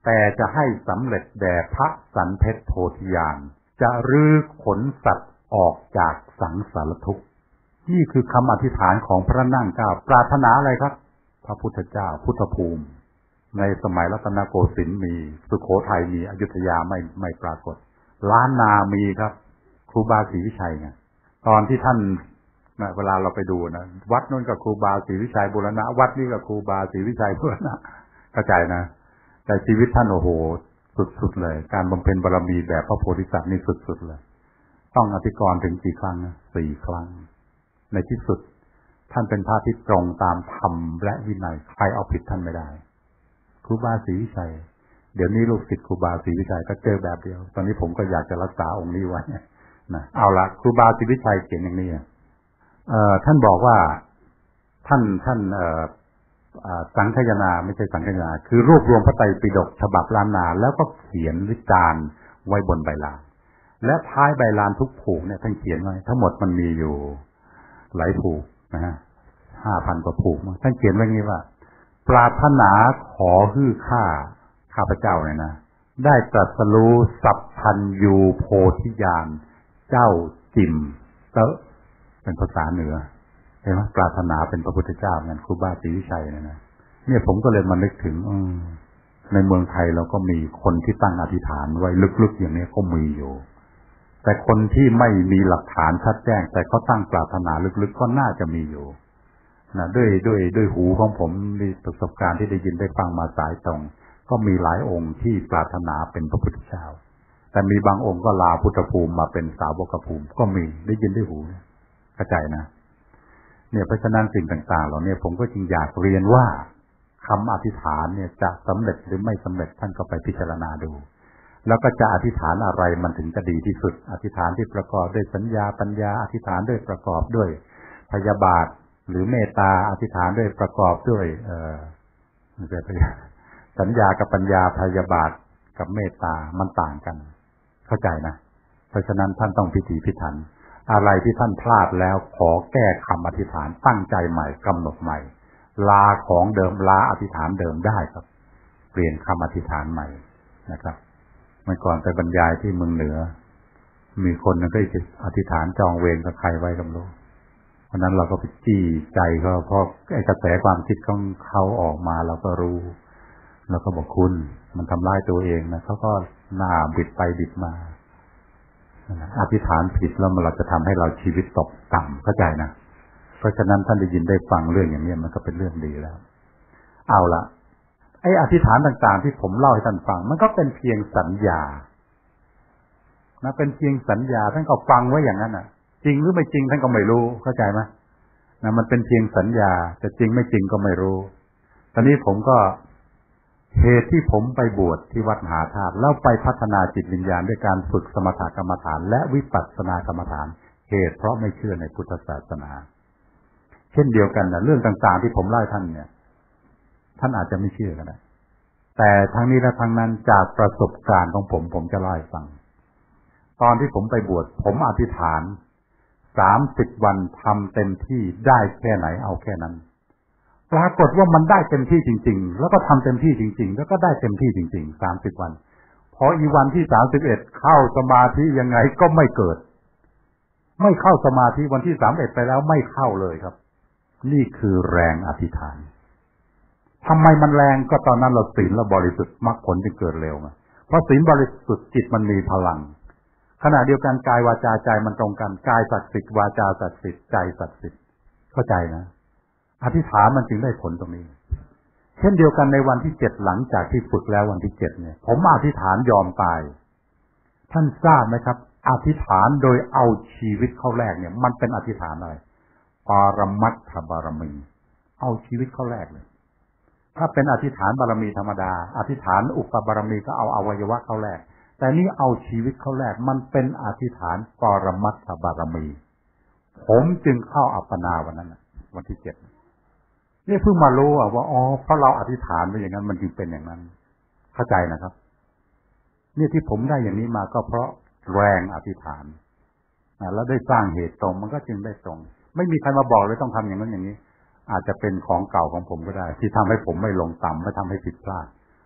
แต่จะให้สำเร็จแด่พระสันเพชรโพธิญาณจะรื้อขนสัตว์ออกจากสังสารทุกข์นี่คือคำอธิษฐานของพระนั่งเกล้าปรารถนาอะไรครับพระพุทธเจ้าพุทธภูมิในสมัยรัตนโกสินทร์มีสุโขทัยมีอยุธยาไม่ไม่ปรากฏล้านนามีครับครูบาศรีวิชัยไงตอนที่ท่านเวลาเราไปดูนะวัดนู้นกับครูบาศรีวิชัยบูรณะวัดนี้กับครูบาศรีวิชัยบูรณะเข้าใจนะแต่ชีวิตท่านโอ้โหสุดๆเลยการบำเพ็ญบารมีแบบพระโพธิสัตว์นี่สุดๆเลยต้องอธิกรณ์ถึงกี่ครั้งนะสี่ครั้งในที่สุดท่านเป็นพระที่ตรงตามธรรมและวินัยใครเอาผิดท่านไม่ได้ครูบาศรีวิชัยเดี๋ยวนี้ลูกศิษย์ครูบาศรีวิชัยก็เจอแบบเดียวตอนนี้ผมก็อยากจะรักษาองค์นี้ไว้นะเอาละครูบาศรีวิชัยเขียนอย่างนี้เอ่อท่านบอกว่าท่านท่านเอ่อสังคายนาไม่ใช่สังคายนาคือรวบรวมพระไตรปิฎกฉบับล้านนาแล้วก็เขียนวิจารณ์ไว้บนใบลานและท้ายใบลานทุกผูกเนี่ยท่านเขียนไว้ทั้งหมดมันมีอยู่หลายผูกนะฮะห้าพันกว่าผูกท่านเขียนไว้งี้ว่าปรารถนาขอฮื้อข้าข้าพเจ้าเนี่ยนะได้ตรัสรู้สัพพัญญูโพธิญาณเจ้าจิมเตอะเป็นภาษาเหนือเห็นไหมปรารถนาเป็นพระพุทธเจ้างั้นครูบาศรีวิชัยเนี่ยนะเนี่ยผมก็เลยมานึกถึงอืมในเมืองไทยเราก็มีคนที่ตั้งอธิษฐานไว้ลึกๆอย่างนี้ก็มีอยู่แต่คนที่ไม่มีหลักฐานชัดแจ้งแต่เขาตั้งปรารถนาลึกๆก็น่าจะมีอยู่นะด้วยด้วยด้วยหูของผมมีประสบการณ์ที่ได้ยินได้ฟังมาสายตรงก็มีหลายองค์ที่ปรารถนาเป็นพระพุทธเจ้าแต่มีบางองค์ก็ลาพุทธภูมิมาเป็นสาวกภูมิก็มีได้ยินได้หูเข้าใจนะเนี่ยเพราะฉะนั้นสิ่งต่างๆเหล่านี้ผมก็จึงอยากเรียนว่าคำอธิษฐานเนี่ยจะสำเร็จหรือไม่สำเร็จท่านก็ไปพิจารณาดูแล้วก็จะอธิษฐานอะไรมันถึงจะดีที่สุดอธิษฐานที่ประกอบด้วยสัญญาปัญญาอธิษฐานด้วยประกอบด้วยพยาบาทหรือเมตตาอธิษฐานด้วยประกอบด้วยเอ่อสัญญากับปัญญาพยาบาทกับเมตตามันต่างกันเข้าใจนะเพราะฉะนั้นท่านต้องพิถีพิถันอะไรที่ท่านพลาดแล้วขอแก้คำอธิษฐานตั้งใจใหม่กำหนดใหม่ลาของเดิมลาอธิษฐานเดิมได้ครับเปลี่ยนคำอธิษฐานใหม่นะครับเมื่อก่อนไปบรรยายที่เมืองเหนือมีคนนึงก็อธิษฐานจองเวรกับใครไว้ก็ไม่รู้เพราะนั้นเราก็ไปจี้ใจเขาเพราะไอ้กระแสความคิดของเขาออกมาเราก็รู้แล้วก็บอกคุณมันทำร้ายตัวเองนะเขาก็หน้าบิดไปบิดมาอธิษฐานผิดแล้วมันเราจะทำให้เราชีวิตตกต่ำเข้าใจนะเพราะฉะนั้นท่านได้ยินได้ฟังเรื่องอย่างนี้มันก็เป็นเรื่องดีแล้วเอาละไอ้อธิษฐานต่างๆที่ผมเล่าให้ท่านฟังมันก็เป็นเพียงสัญญานะเป็นเพียงสัญญาท่านก็ฟังไว้อย่างนั้นน่ะจริงหรือไม่จริงท่านก็ไม่รู้เข้าใจไหมนะมันเป็นเพียงสัญญาแต่จริงไม่จริงก็ไม่รู้ตอนนี้ผมก็เหตุที่ผมไปบวชที่วัดมหาธาตุแล้วไปพัฒนาจิตวิญญาณด้วยการฝึกสมถกรรมฐานและวิปัสสนากรรมฐานเหตุเพราะไม่เชื่อในพุทธศาสนาเช่นเดียวกันนะเรื่องต่างๆที่ผมเล่าท่านเนี่ยท่านอาจจะไม่เชื่อก็ได้แต่ทั้งนี้และทั้งนั้นจากประสบการณ์ของผมผมจะเล่าให้ฟังตอนที่ผมไปบวชผมอธิษฐานสามสิบวันทำเต็มที่ได้แค่ไหนเอาแค่นั้นปรากฏว่ามันได้เต็มที่จริงๆแล้วก็ทำเต็มที่จริงๆแล้วก็ได้เต็มที่จริงๆสามสิบวันพออีวันที่สามสิบเอ็ดเข้าสมาธิยังไงก็ไม่เกิดไม่เข้าสมาธิวันที่สามสิบเอ็ดไปแล้วไม่เข้าเลยครับนี่คือแรงอธิษฐานทำไมมันแรงก็ตอนนั้นเราศีลเราบริสุทธิ์มรรคผลจึงเกิดเร็วไงเพราะศีลบริสุทธิ์จิตมันมีพลังขณะเดียวกันกายวาจาใจมันตรงกันกายศักดิ์สิทธิ์วาจาศักดิ์สิทธิ์ใจศักดิ์สิทธิ์เข้าใจนะอธิษฐานมันจึงได้ผลตรงนี้เช่นเดียวกันในวันที่เจ็ดหลังจากที่ฝึกแล้ววันที่เจ็ดเนี่ยผมอธิษฐานยอมตายท่านทราบไหมครับอธิษฐานโดยเอาชีวิตเข้าแลกเนี่ยมันเป็นอธิษฐานอะไรปรมัตถบารมีเอาชีวิตเข้าแลกเลยถ้าเป็นอธิษฐานบารมีธรรมดาอธิษฐานอุปบารมีก็เอาอวัยวะเข้าแลกแต่นี่เอาชีวิตเข้าแลกมันเป็นอธิษฐานปรมัตถบารมีผมจึงเข้าอัปปนาวันนั้นวันที่เจ็ดนี่เพิ่งมารู้ว่าอ๋อเพราะเราอธิษฐานไปอย่างนั้นมันจึงเป็นอย่างนั้นเข้าใจนะครับนี่ที่ผมได้อย่างนี้มาก็เพราะแรงอธิษฐานแล้วได้สร้างเหตุตรงมันก็จึงได้ตรงไม่มีใครมาบอกเลยต้องทำอย่างนั้นอย่างนี้อาจจะเป็นของเก่าของผมก็ได้ที่ทำให้ผมไม่ลงต่ำไม่ทำให้ผิดพลาด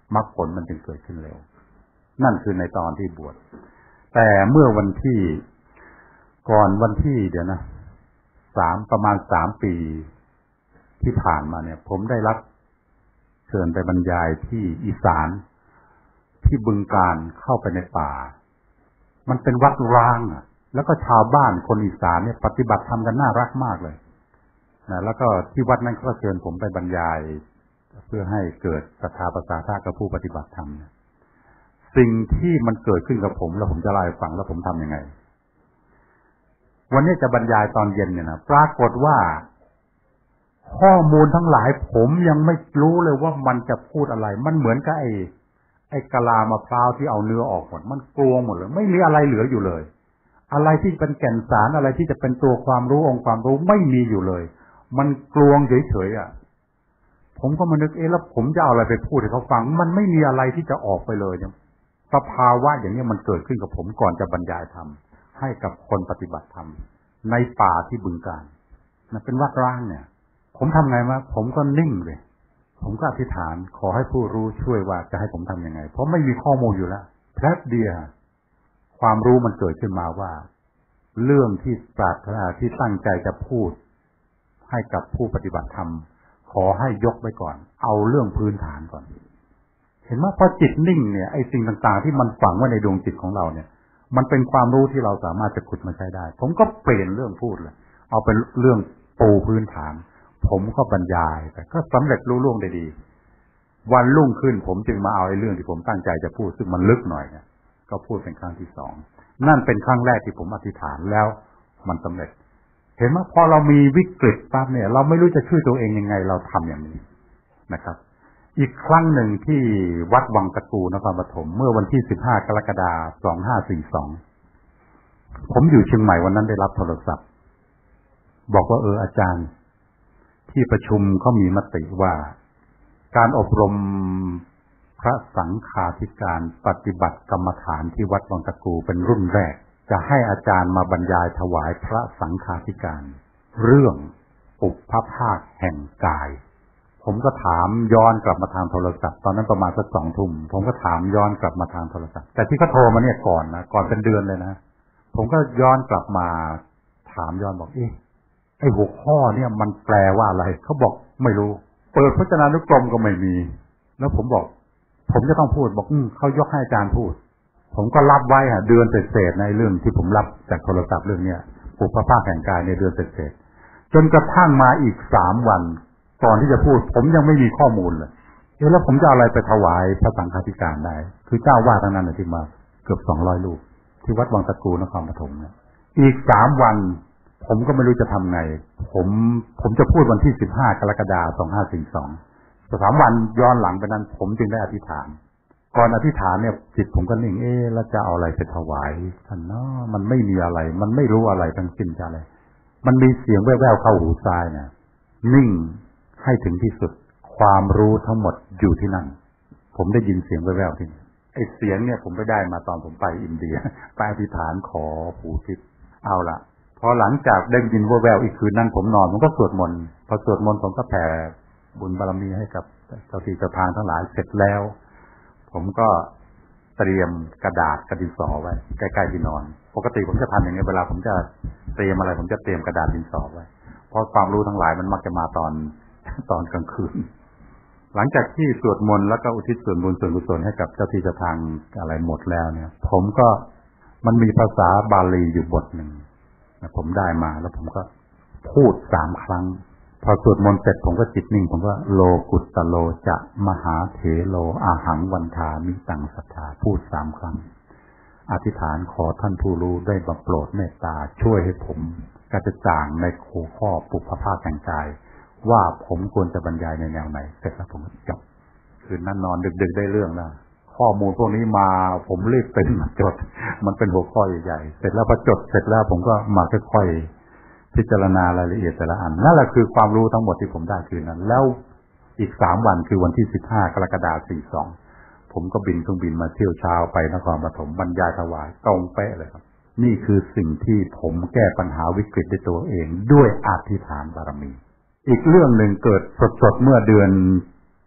มรรคผลมันจึงเกิดขึ้นเร็วนั่นคือในตอนที่บวชแต่เมื่อวันที่ก่อนวันที่เดี๋ยวนะสามประมาณสามปีที่ผ่านมาเนี่ยผมได้รับเชิญไปบรรยายที่อีสานที่บึงกาฬเข้าไปในป่ามันเป็นวัดร้างอ่ะแล้วก็ชาวบ้านคนอีสานเนี่ยปฏิบัติธรรมกันน่ารักมากเลยนะแล้วก็ที่วัดนั้นเขาเชิญผมไปบรรยายเพื่อให้เกิดศรัทธาประสาทะกับผู้ปฏิบัติธรรมสิ่งที่มันเกิดขึ้นกับผมแล้วผมจะเล่าให้ฟังแล้วผมทำยังไงวันนี้จะบรรยายตอนเย็นเนี่ยนะปรากฏว่าข้อมูลทั้งหลายผมยังไม่รู้เลยว่ามันจะพูดอะไรมันเหมือนกับไอ้ไอ้กะลามะพร้าวที่เอาเนื้อออกหมดมันกลวงหมดเลยไม่มีอะไรเหลืออยู่เลยอะไรที่เป็นแก่นสารอะไรที่จะเป็นตัวความรู้องค์ความรู้ไม่มีอยู่เลยมันกลวงเฉยๆอ่ะผมก็มานึกเอ๊ะแล้วผมจะเอาอะไรไปพูดให้เขาฟังมันไม่มีอะไรที่จะออกไปเลยเนี่ยสภาวะอย่างนี้มันเกิดขึ้นกับผมก่อนจะบรรยายธรรมให้กับคนปฏิบัติธรรมในป่าที่บึงกาฬมันเป็นวัดร้างเนี่ยผมทำไงมาผมก็นิ่งเลยผมก็อธิษฐานขอให้ผู้รู้ช่วยว่าจะให้ผมทำยังไงเพราะไม่มีข้อมูลอยู่แล้วแป๊บเดียวความรู้มันเกิดขึ้นมาว่าเรื่องที่ปรารถนาที่ตั้งใจจะพูดให้กับผู้ปฏิบัติธรรมขอให้ยกไว้ก่อนเอาเรื่องพื้นฐานก่อนเห็นไหมพอจิตนิ่งเนี่ยไอ้สิ่งต่างๆที่มันฝังไว้ในดวงจิตของเราเนี่ยมันเป็นความรู้ที่เราสามารถจะขุดมาใช้ได้ผมก็เปลี่ยนเรื่องพูดเลยเอาเป็นเรื่องปูพื้นฐานผมก็บรรยายแต่ก็สำเร็จรุ่ล่วงได้ดีวันรุ่งขึ้นผมจึงมาเอาไอ้เรื่องที่ผมตั้งใจจะพูดซึ่งมันลึกหน่อยเนี่ยก็พูดเป็นครั้งที่สองนั่นเป็นครั้งแรกที่ผมอธิษฐานแล้วมันสำเร็จเห็นไหมพอเรามีวิกฤตปั๊บเนี่ยเราไม่รู้จะช่วยตัวเองยังไงเราทำอย่างนี้นะครับอีกครั้งหนึ่งที่วัดวังตะกูนครปฐมเมื่อวันที่สิบห้ากรกฎาคมสองห้าสี่สองผมอยู่เชียงใหม่วันนั้นได้รับโทรศัพท์บอกว่าเอออาจารย์ที่ประชุมเขามีมติว่าการอบรมพระสังฆาธิการปฏิบัติกรรมฐานที่วัดวังตะกูเป็นรุ่นแรกจะให้อาจารย์มาบรรยายถวายพระสังฆาธิการเรื่องปุพพภาคแห่งกายผมก็ถามย้อนกลับมาทางโทรศัพท์ตอนนั้นประมาณสักสองทุ่มผมก็ถามย้อนกลับมาทางโทรศัพท์แต่ที่เขาโทรมาเนี่ยก่อนนะก่อนเป็นเดือนเลยนะผมก็ย้อนกลับมาถามย้อนบอกเอ๊ะไอ้หัวข้อเนี่ยมันแปลว่าอะไรเขาบอกไม่รู้เปิดพจนานุกรมก็ไม่มีแล้วผมบอกผมจะต้องพูดบอกอืมเขายกให้อาจารย์พูดผมก็รับไว้ฮะเดือนเศษๆในเรื่องที่ผมรับจากโทรศัพท์เรื่องเนี้ยปุพพภาคแห่งกายในเดือนเศษๆจนกระทั่งมาอีกสามวันก่อนที่จะพูดผมยังไม่มีข้อมูลเลยเอ๊ะแล้วผมจะเอาอะไรไปถวายพระสังฆาธิการได้คือเจ้าวาดทั้งนั้นที่มาเกือบสองร้อยรูปที่วัดวังตะกูนครปฐมเนี่ยอีกสามวันผมก็ไม่รู้จะทำไงผมผมจะพูดวันที่สิบห้ากรกฎาคมสองห้าสี่สองสามวันย้อนหลังไปนั้นผมจึงได้อธิษฐานก่อนอธิษฐานเนี่ยจิตผมก็นิ่งเอ๊ะแล้วจะเอาอะไรไปถวายท่านเนาะมันไม่มีอะไรมันไม่รู้อะไรทั้งสิ้นจะอะไรมันมีเสียงแว่วๆเข้าหูซ้ายเนี่ยนิ่งให้ถึงที่สุดความรู้ทั้งหมดอยู่ที่นั่นผมได้ยินเสียงแว่วๆที่นี่ไอ้เสียงเนี่ยผมไปได้มาตอนผมไปอินเดียไปอธิษฐานขอหูทิพย์เอาละพอหลังจากได้ยินแว่วๆอีกคืนนั้นผมนอนผมก็สวดมนต์พอสวดมนต์ผมก็แผ่บุญบารมีให้กับเจ้าที่เจ้าทางทั้งหลายเสร็จแล้วผมก็เตรียมกระดาษกระดินสอไว้ใกล้ๆที่นอนปกติผมจะทำอย่างนี้เวลาผมจะเตรียมอะไรผมจะเตรียมกระดาษดินสอไว้เพราะความรู้ทั้งหลายมันมักจะมาตอนตอนกลางคืนหลังจากที่สวดมนต์แล้วก็อุทิศส่วนบุญส่วนกุศลให้กับเจ้าที่เจ้าทางอะไรหมดแล้วเนี่ยผมก็มันมีภาษาบาลีอยู่บทหนึ่งผมได้มาแล้วผมก็พูดสามครั้งพอสวดมนต์เสร็จผมก็จิตนิ่งผมก็โลกุตตโลจะมหาเถโลอาหังวันทามิตังสัทธาพูดสามครั้งอธิษฐานขอท่านผู้รู้ได้มาโปรดเมตตาช่วยให้ผมกระจ่างในหัวข้อปุพพภาคแห่งกายว่าผมควรจะบรรยายในแนวไหนเสร็จแล้วผมก็จบคืนนั้นนอนดึกๆได้เรื่องแล้วข้อมูลพวกนี้มาผมรีบเป็นมาจดมันเป็นหัวข้อใหญ่ๆเสร็จแล้วพอจดเสร็จแล้วผมก็มาค่อยๆพิจารณารายละเอียดแต่ละอันนั่นแหละคือความรู้ทั้งหมดที่ผมได้คืนนั้นแล้วอีกสามวันคือวันที่สิบห้ากรกฎาคมสี่สองผมก็บินเครื่องบินมาเที่ยวเช้าไปนครปฐมบรรยายถวายตรงเป๊ะเลยครับนี่คือสิ่งที่ผมแก้ปัญหาวิกฤตด้วยตัวเองด้วยอธิษฐานบารมีอีกเรื่องหนึ่งเกิดสดๆเมื่อเดือน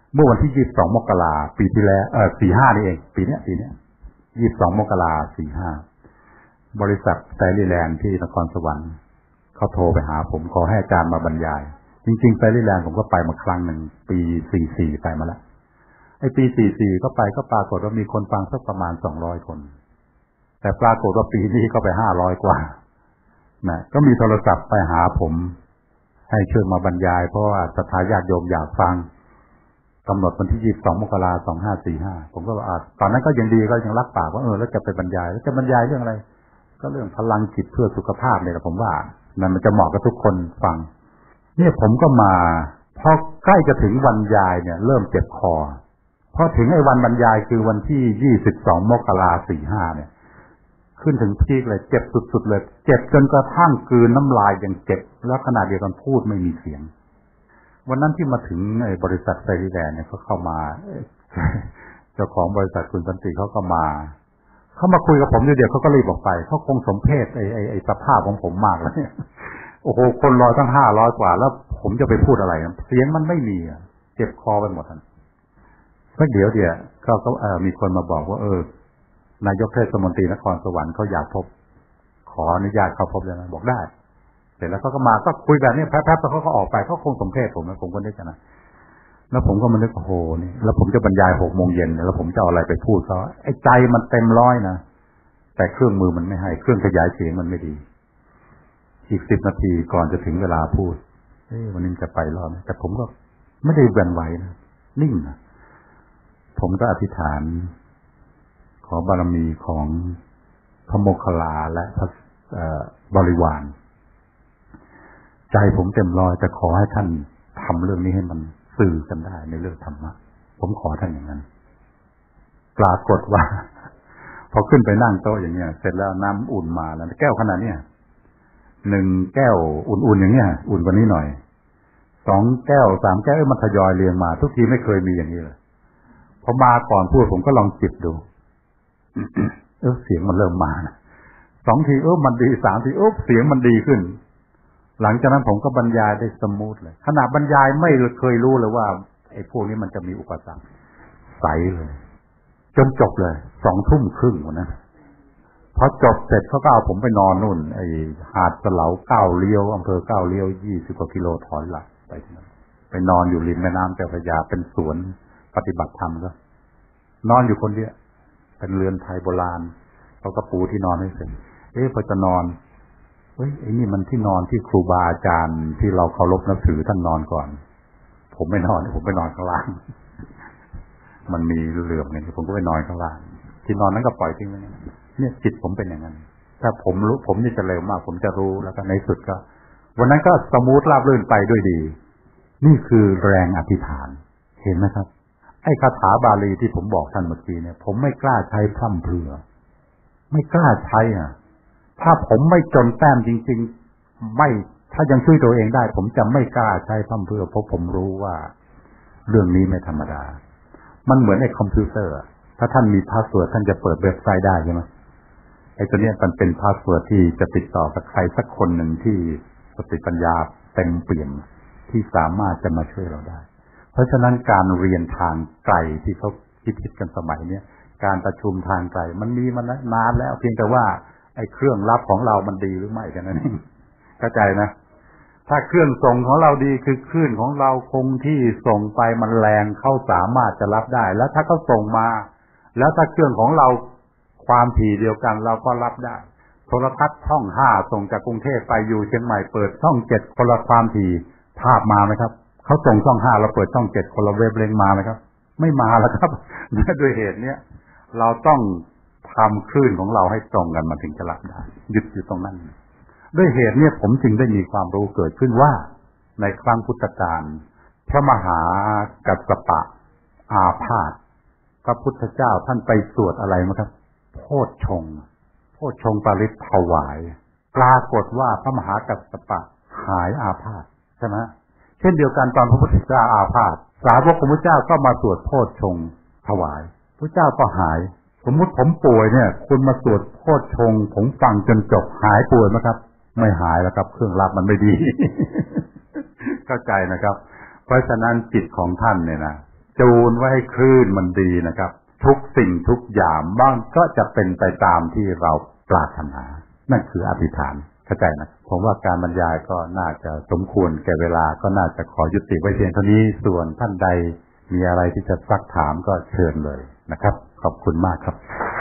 เมื่อวันที่ยี่สิบสองมกราปีที่แล้วเออสี่ห้านี่เองปีเนี้ยปีเนี้ยยี่สิบสองมกราสี่ห้าบริษัทแซลลี่แลนด์ที่นครสวรรค์เขาโทรไปหาผมขอให้อาจารย์มาบรรยายจริงๆแซลลี่แลนด์ผมก็ไปมาครั้งหนึ่งปีสี่สี่ไปมาแล้วไอ้ปีสี่สี่ก็ไปก็ปรากฏว่ามีคนฟังสักประมาณสองร้อยคนแต่ปรากฏว่าปีนี้ก็ไปห้าร้อยกว่านะก็มีโทรศัพท์ไปหาผมให้ช่วยมาบรรยายเพราะว่าศรัทธาญาติโยมอยากฟังกำหนดวันที่ยี่สิบสองมกราคมสองห้าสี่ห้าผมก็อ่าตอนนั้นก็ยังดีก็ยังรับปากว่าเออแล้วจะไปบรรยายแล้วจะบรรยายเรื่องอะไรก็เรื่องพลังจิตเพื่อสุขภาพเนี่ยแหละผมว่านั่นมันจะเหมาะกับทุกคนฟังเนี่ยผมก็มาพอใกล้จะถึงวันบรรยายเนี่ยเริ่มเจ็บคอพอถึงไอ้วันบรรยายคือวันที่ยี่สิบสองมกราคมสี่ห้าเนี่ยขึ้นถึงพีคเลยเจ็บสุดๆเลยเจ็บจนกระทั่งกลืนน้ำลายยังเจ็บแล้วขณะเดียวกันพูดไม่มีเสียงวันนั้นที่มาถึงไอ้บริษัทไซริแลนด์เนี่ยเขาเข้ามาเจ้าของบริษัทคุณสันติเขาก็มาเขามาคุยกับผมเดี๋ยวเขาก็รีบออกไปเขาคงสมเพชไอ้ไอ้ไอ้สภาพของผมมากแล้วเนี่ยโอ้โหคนรอตั้งห้าร้อยกว่าแล้วผมจะไปพูดอะไรเสียงมันไม่มีเจ็บคอไปหมดทันสักเดี๋ยวเดียวก็ก็เออมีคนมาบอกว่าเออนายกเทศมนตรีนครสวรรค์เขาอยากพบขออนุญาตเขาพบเลยนะบอกได้เสร็จแล้วเขาก็มาก็คุยแบบนี้แป๊บๆแล้วเขาก็ออกไปเขาคงสมเพชผมนะผมก็นึกนะแล้วผมก็มานึกโอ้โหนี่แล้วผมจะบรรยายหกโมงเย็นแล้วผมจะเอาอะไรไปพูดเขาไอ้ใจมันเต็มร้อยนะแต่เครื่องมือมันไม่ให้เครื่องขยายเสียงมันไม่ดีอีกสิบนาทีก่อนจะถึงเวลาพูดเอ้วันนี้จะไปรอดแต่ผมก็ไม่ได้แวนไหวนะนิ่งนะผมก็อธิษฐานขอบารมีของพระโมคคัลลาและพระบริวารใจผมเต็มร้อยจะขอให้ท่านทำเรื่องนี้ให้มันสื่อกันได้ในเรื่องธรรมะผมขอท่านอย่างนั้นปรากฏว่าพอขึ้นไปนั่งโต๊ะอย่างเงี้ยเสร็จแล้วน้ำอุ่นมาแล้วแก้วขนาดเนี้ยหนึ่งแก้วอุ่นๆอย่างเงี้ยอุ่นกว่านี้หน่อยสองแก้วสามแก้วมันทยอยเรียงมาทุกทีไม่เคยมีอย่างนี้เลยพอมาก่อนพูดผมก็ลองจิบดูเออเสียงมันเริ่มมานะสองทีเออมันดีสามทีเออเสียงมันดีขึ้นหลังจากนั้นผมก็บรรยายได้สมูทเลยขณะบรรยายไม่เคยรู้เลยว่าไอ้พวกนี้มันจะมีอุปสรรคใสเลยจนจบเลยสองทุ่มครึ่งวันนั้นพอจบเสร็จเขาก็เอาผมไปนอนนู่นไอ้หาดเสลาเก้าเลี้ยวอำเภอเก้าเลี้ยวยี่สิบกว่ากิโลถอยหลังไปที่นั่นไปนอนอยู่ริมแม่น้ำเจ้าพระยาเป็นสวนปฏิบัติธรรมก็นอนอยู่คนเดียวเป็นเรือนไทยโบราณเขาก็ปูที่นอนให้เสร็จเอ๊ะพอจะนอนเฮ้ยไอ้นี่มันที่นอนที่ครูบาอาจารย์ที่เราเคารพนับถือท่านนอนก่อนผมไม่นอนผมไปนอนข้างล่างมันมีเหลื่อมเนี่ยผมก็ไปนอนข้างล่างที่นอนนั้นก็ปล่อยทิ้งไว้เนี่ยจิตผมเป็นอย่างนั้นถ้าผมรู้ผมนี่จะเร็วมากผมจะรู้แล้วก็ในสุดก็วันนั้นก็สมูทราบรื่นไปด้วยดีนี่คือแรงอธิษฐานเห็นไหมครับไอ้คาถาบาลีที่ผมบอกท่านเมื่อกี้เนี่ยผมไม่กล้าใช้พร่ำเพรื่อไม่กล้าใช้อ่ะถ้าผมไม่จนแต้มจริงๆไม่ถ้ายังช่วยตัวเองได้ผมจะไม่กล้าใช้พร่ำเพรื่อเพราะผมรู้ว่าเรื่องนี้ไม่ธรรมดามันเหมือนไอ้คอมพิวเตอร์ถ้าท่านมีพาสเวิร์ดท่านจะเปิดเว็บไซต์ได้ใช่ไหมไอ้ตัวเนี้ยมันเป็นพาสเวิร์ดที่จะติดต่อกับใครสักคนหนึ่งที่สติปัญญาเต็มเปี่ยมที่สามารถจะมาช่วยเราได้เพราะฉะนั้นการเรียนทางไกลที่เขาคิดๆกันสมัยเนี้ยการประชุมทางไกลมันมีมานานแล้วเพียงแต่ว่าไอ้เครื่องรับของเรามันดีหรือไม่กันนั่นเองเข้าใจนะถ้าเครื่องส่งของเราดีคือคลื่นของเราคงที่ส่งไปมันแรงเขาสามารถจะรับได้แล้วถ้าเขาส่งมาแล้วถ้าเครื่องของเราความถี่เดียวกันเราก็รับได้โทรทัศน์ช่องห้าส่งจากกรุงเทพไปอยู่เชียงใหม่เปิดช่องเจ็ดคนละความถี่ภาพมาไหมครับเขาส่งช่องห้าเราเปิดช่องเจ็ดคนละเวฟเลนมาไหมครับไม่มาแล้วครับด้วยเหตุเนี้ยเราต้องทำคลื่นของเราให้ตรงกันมาถึงจะรับได้ยึดอยู่ตรงนั้นด้วยเหตุเนี้ยผมจึงได้มีความรู้เกิดขึ้นว่าในครั้งพุทธกาลพระมหากัสสปะอาพาธพระพุทธเจ้าท่านไปสวดอะไรมั้งครับโพชฌงค์โพชฌงค์ปริตถวายปรากฏว่าพระมหากัสสปะหายอาพาธใช่ไหมเช่นเดียวกันตอนพระพุทธเจ้าอาพาธสาวกของพระเจ้าก็มาสวดโพชฌงค์ถวายพระเจ้าก็หายสมมุติผมป่วยเนี่ยคุณมาสวดโพชฌงค์ผมฟังจนจบหายป่วยไหมครับไม่หายแล้วครับเครื่องรับมันไม่ดี เข้าใจนะครับเพราะฉะนั้นจิตของท่านเนี่ยนะจูนไว้ให้คลื่นมันดีนะครับทุกสิ่งทุกอย่างบ้างก็จะเป็นไปตามที่เราปรารถนานั่นคืออธิษฐานเข้าใจนะผมว่าการบรรยายก็น่าจะสมควรแก่เวลาก็น่าจะขอยุติไว้เพียงเท่านี้ส่วนท่านใดมีอะไรที่จะซักถามก็เชิญเลยนะครับขอบคุณมากครับ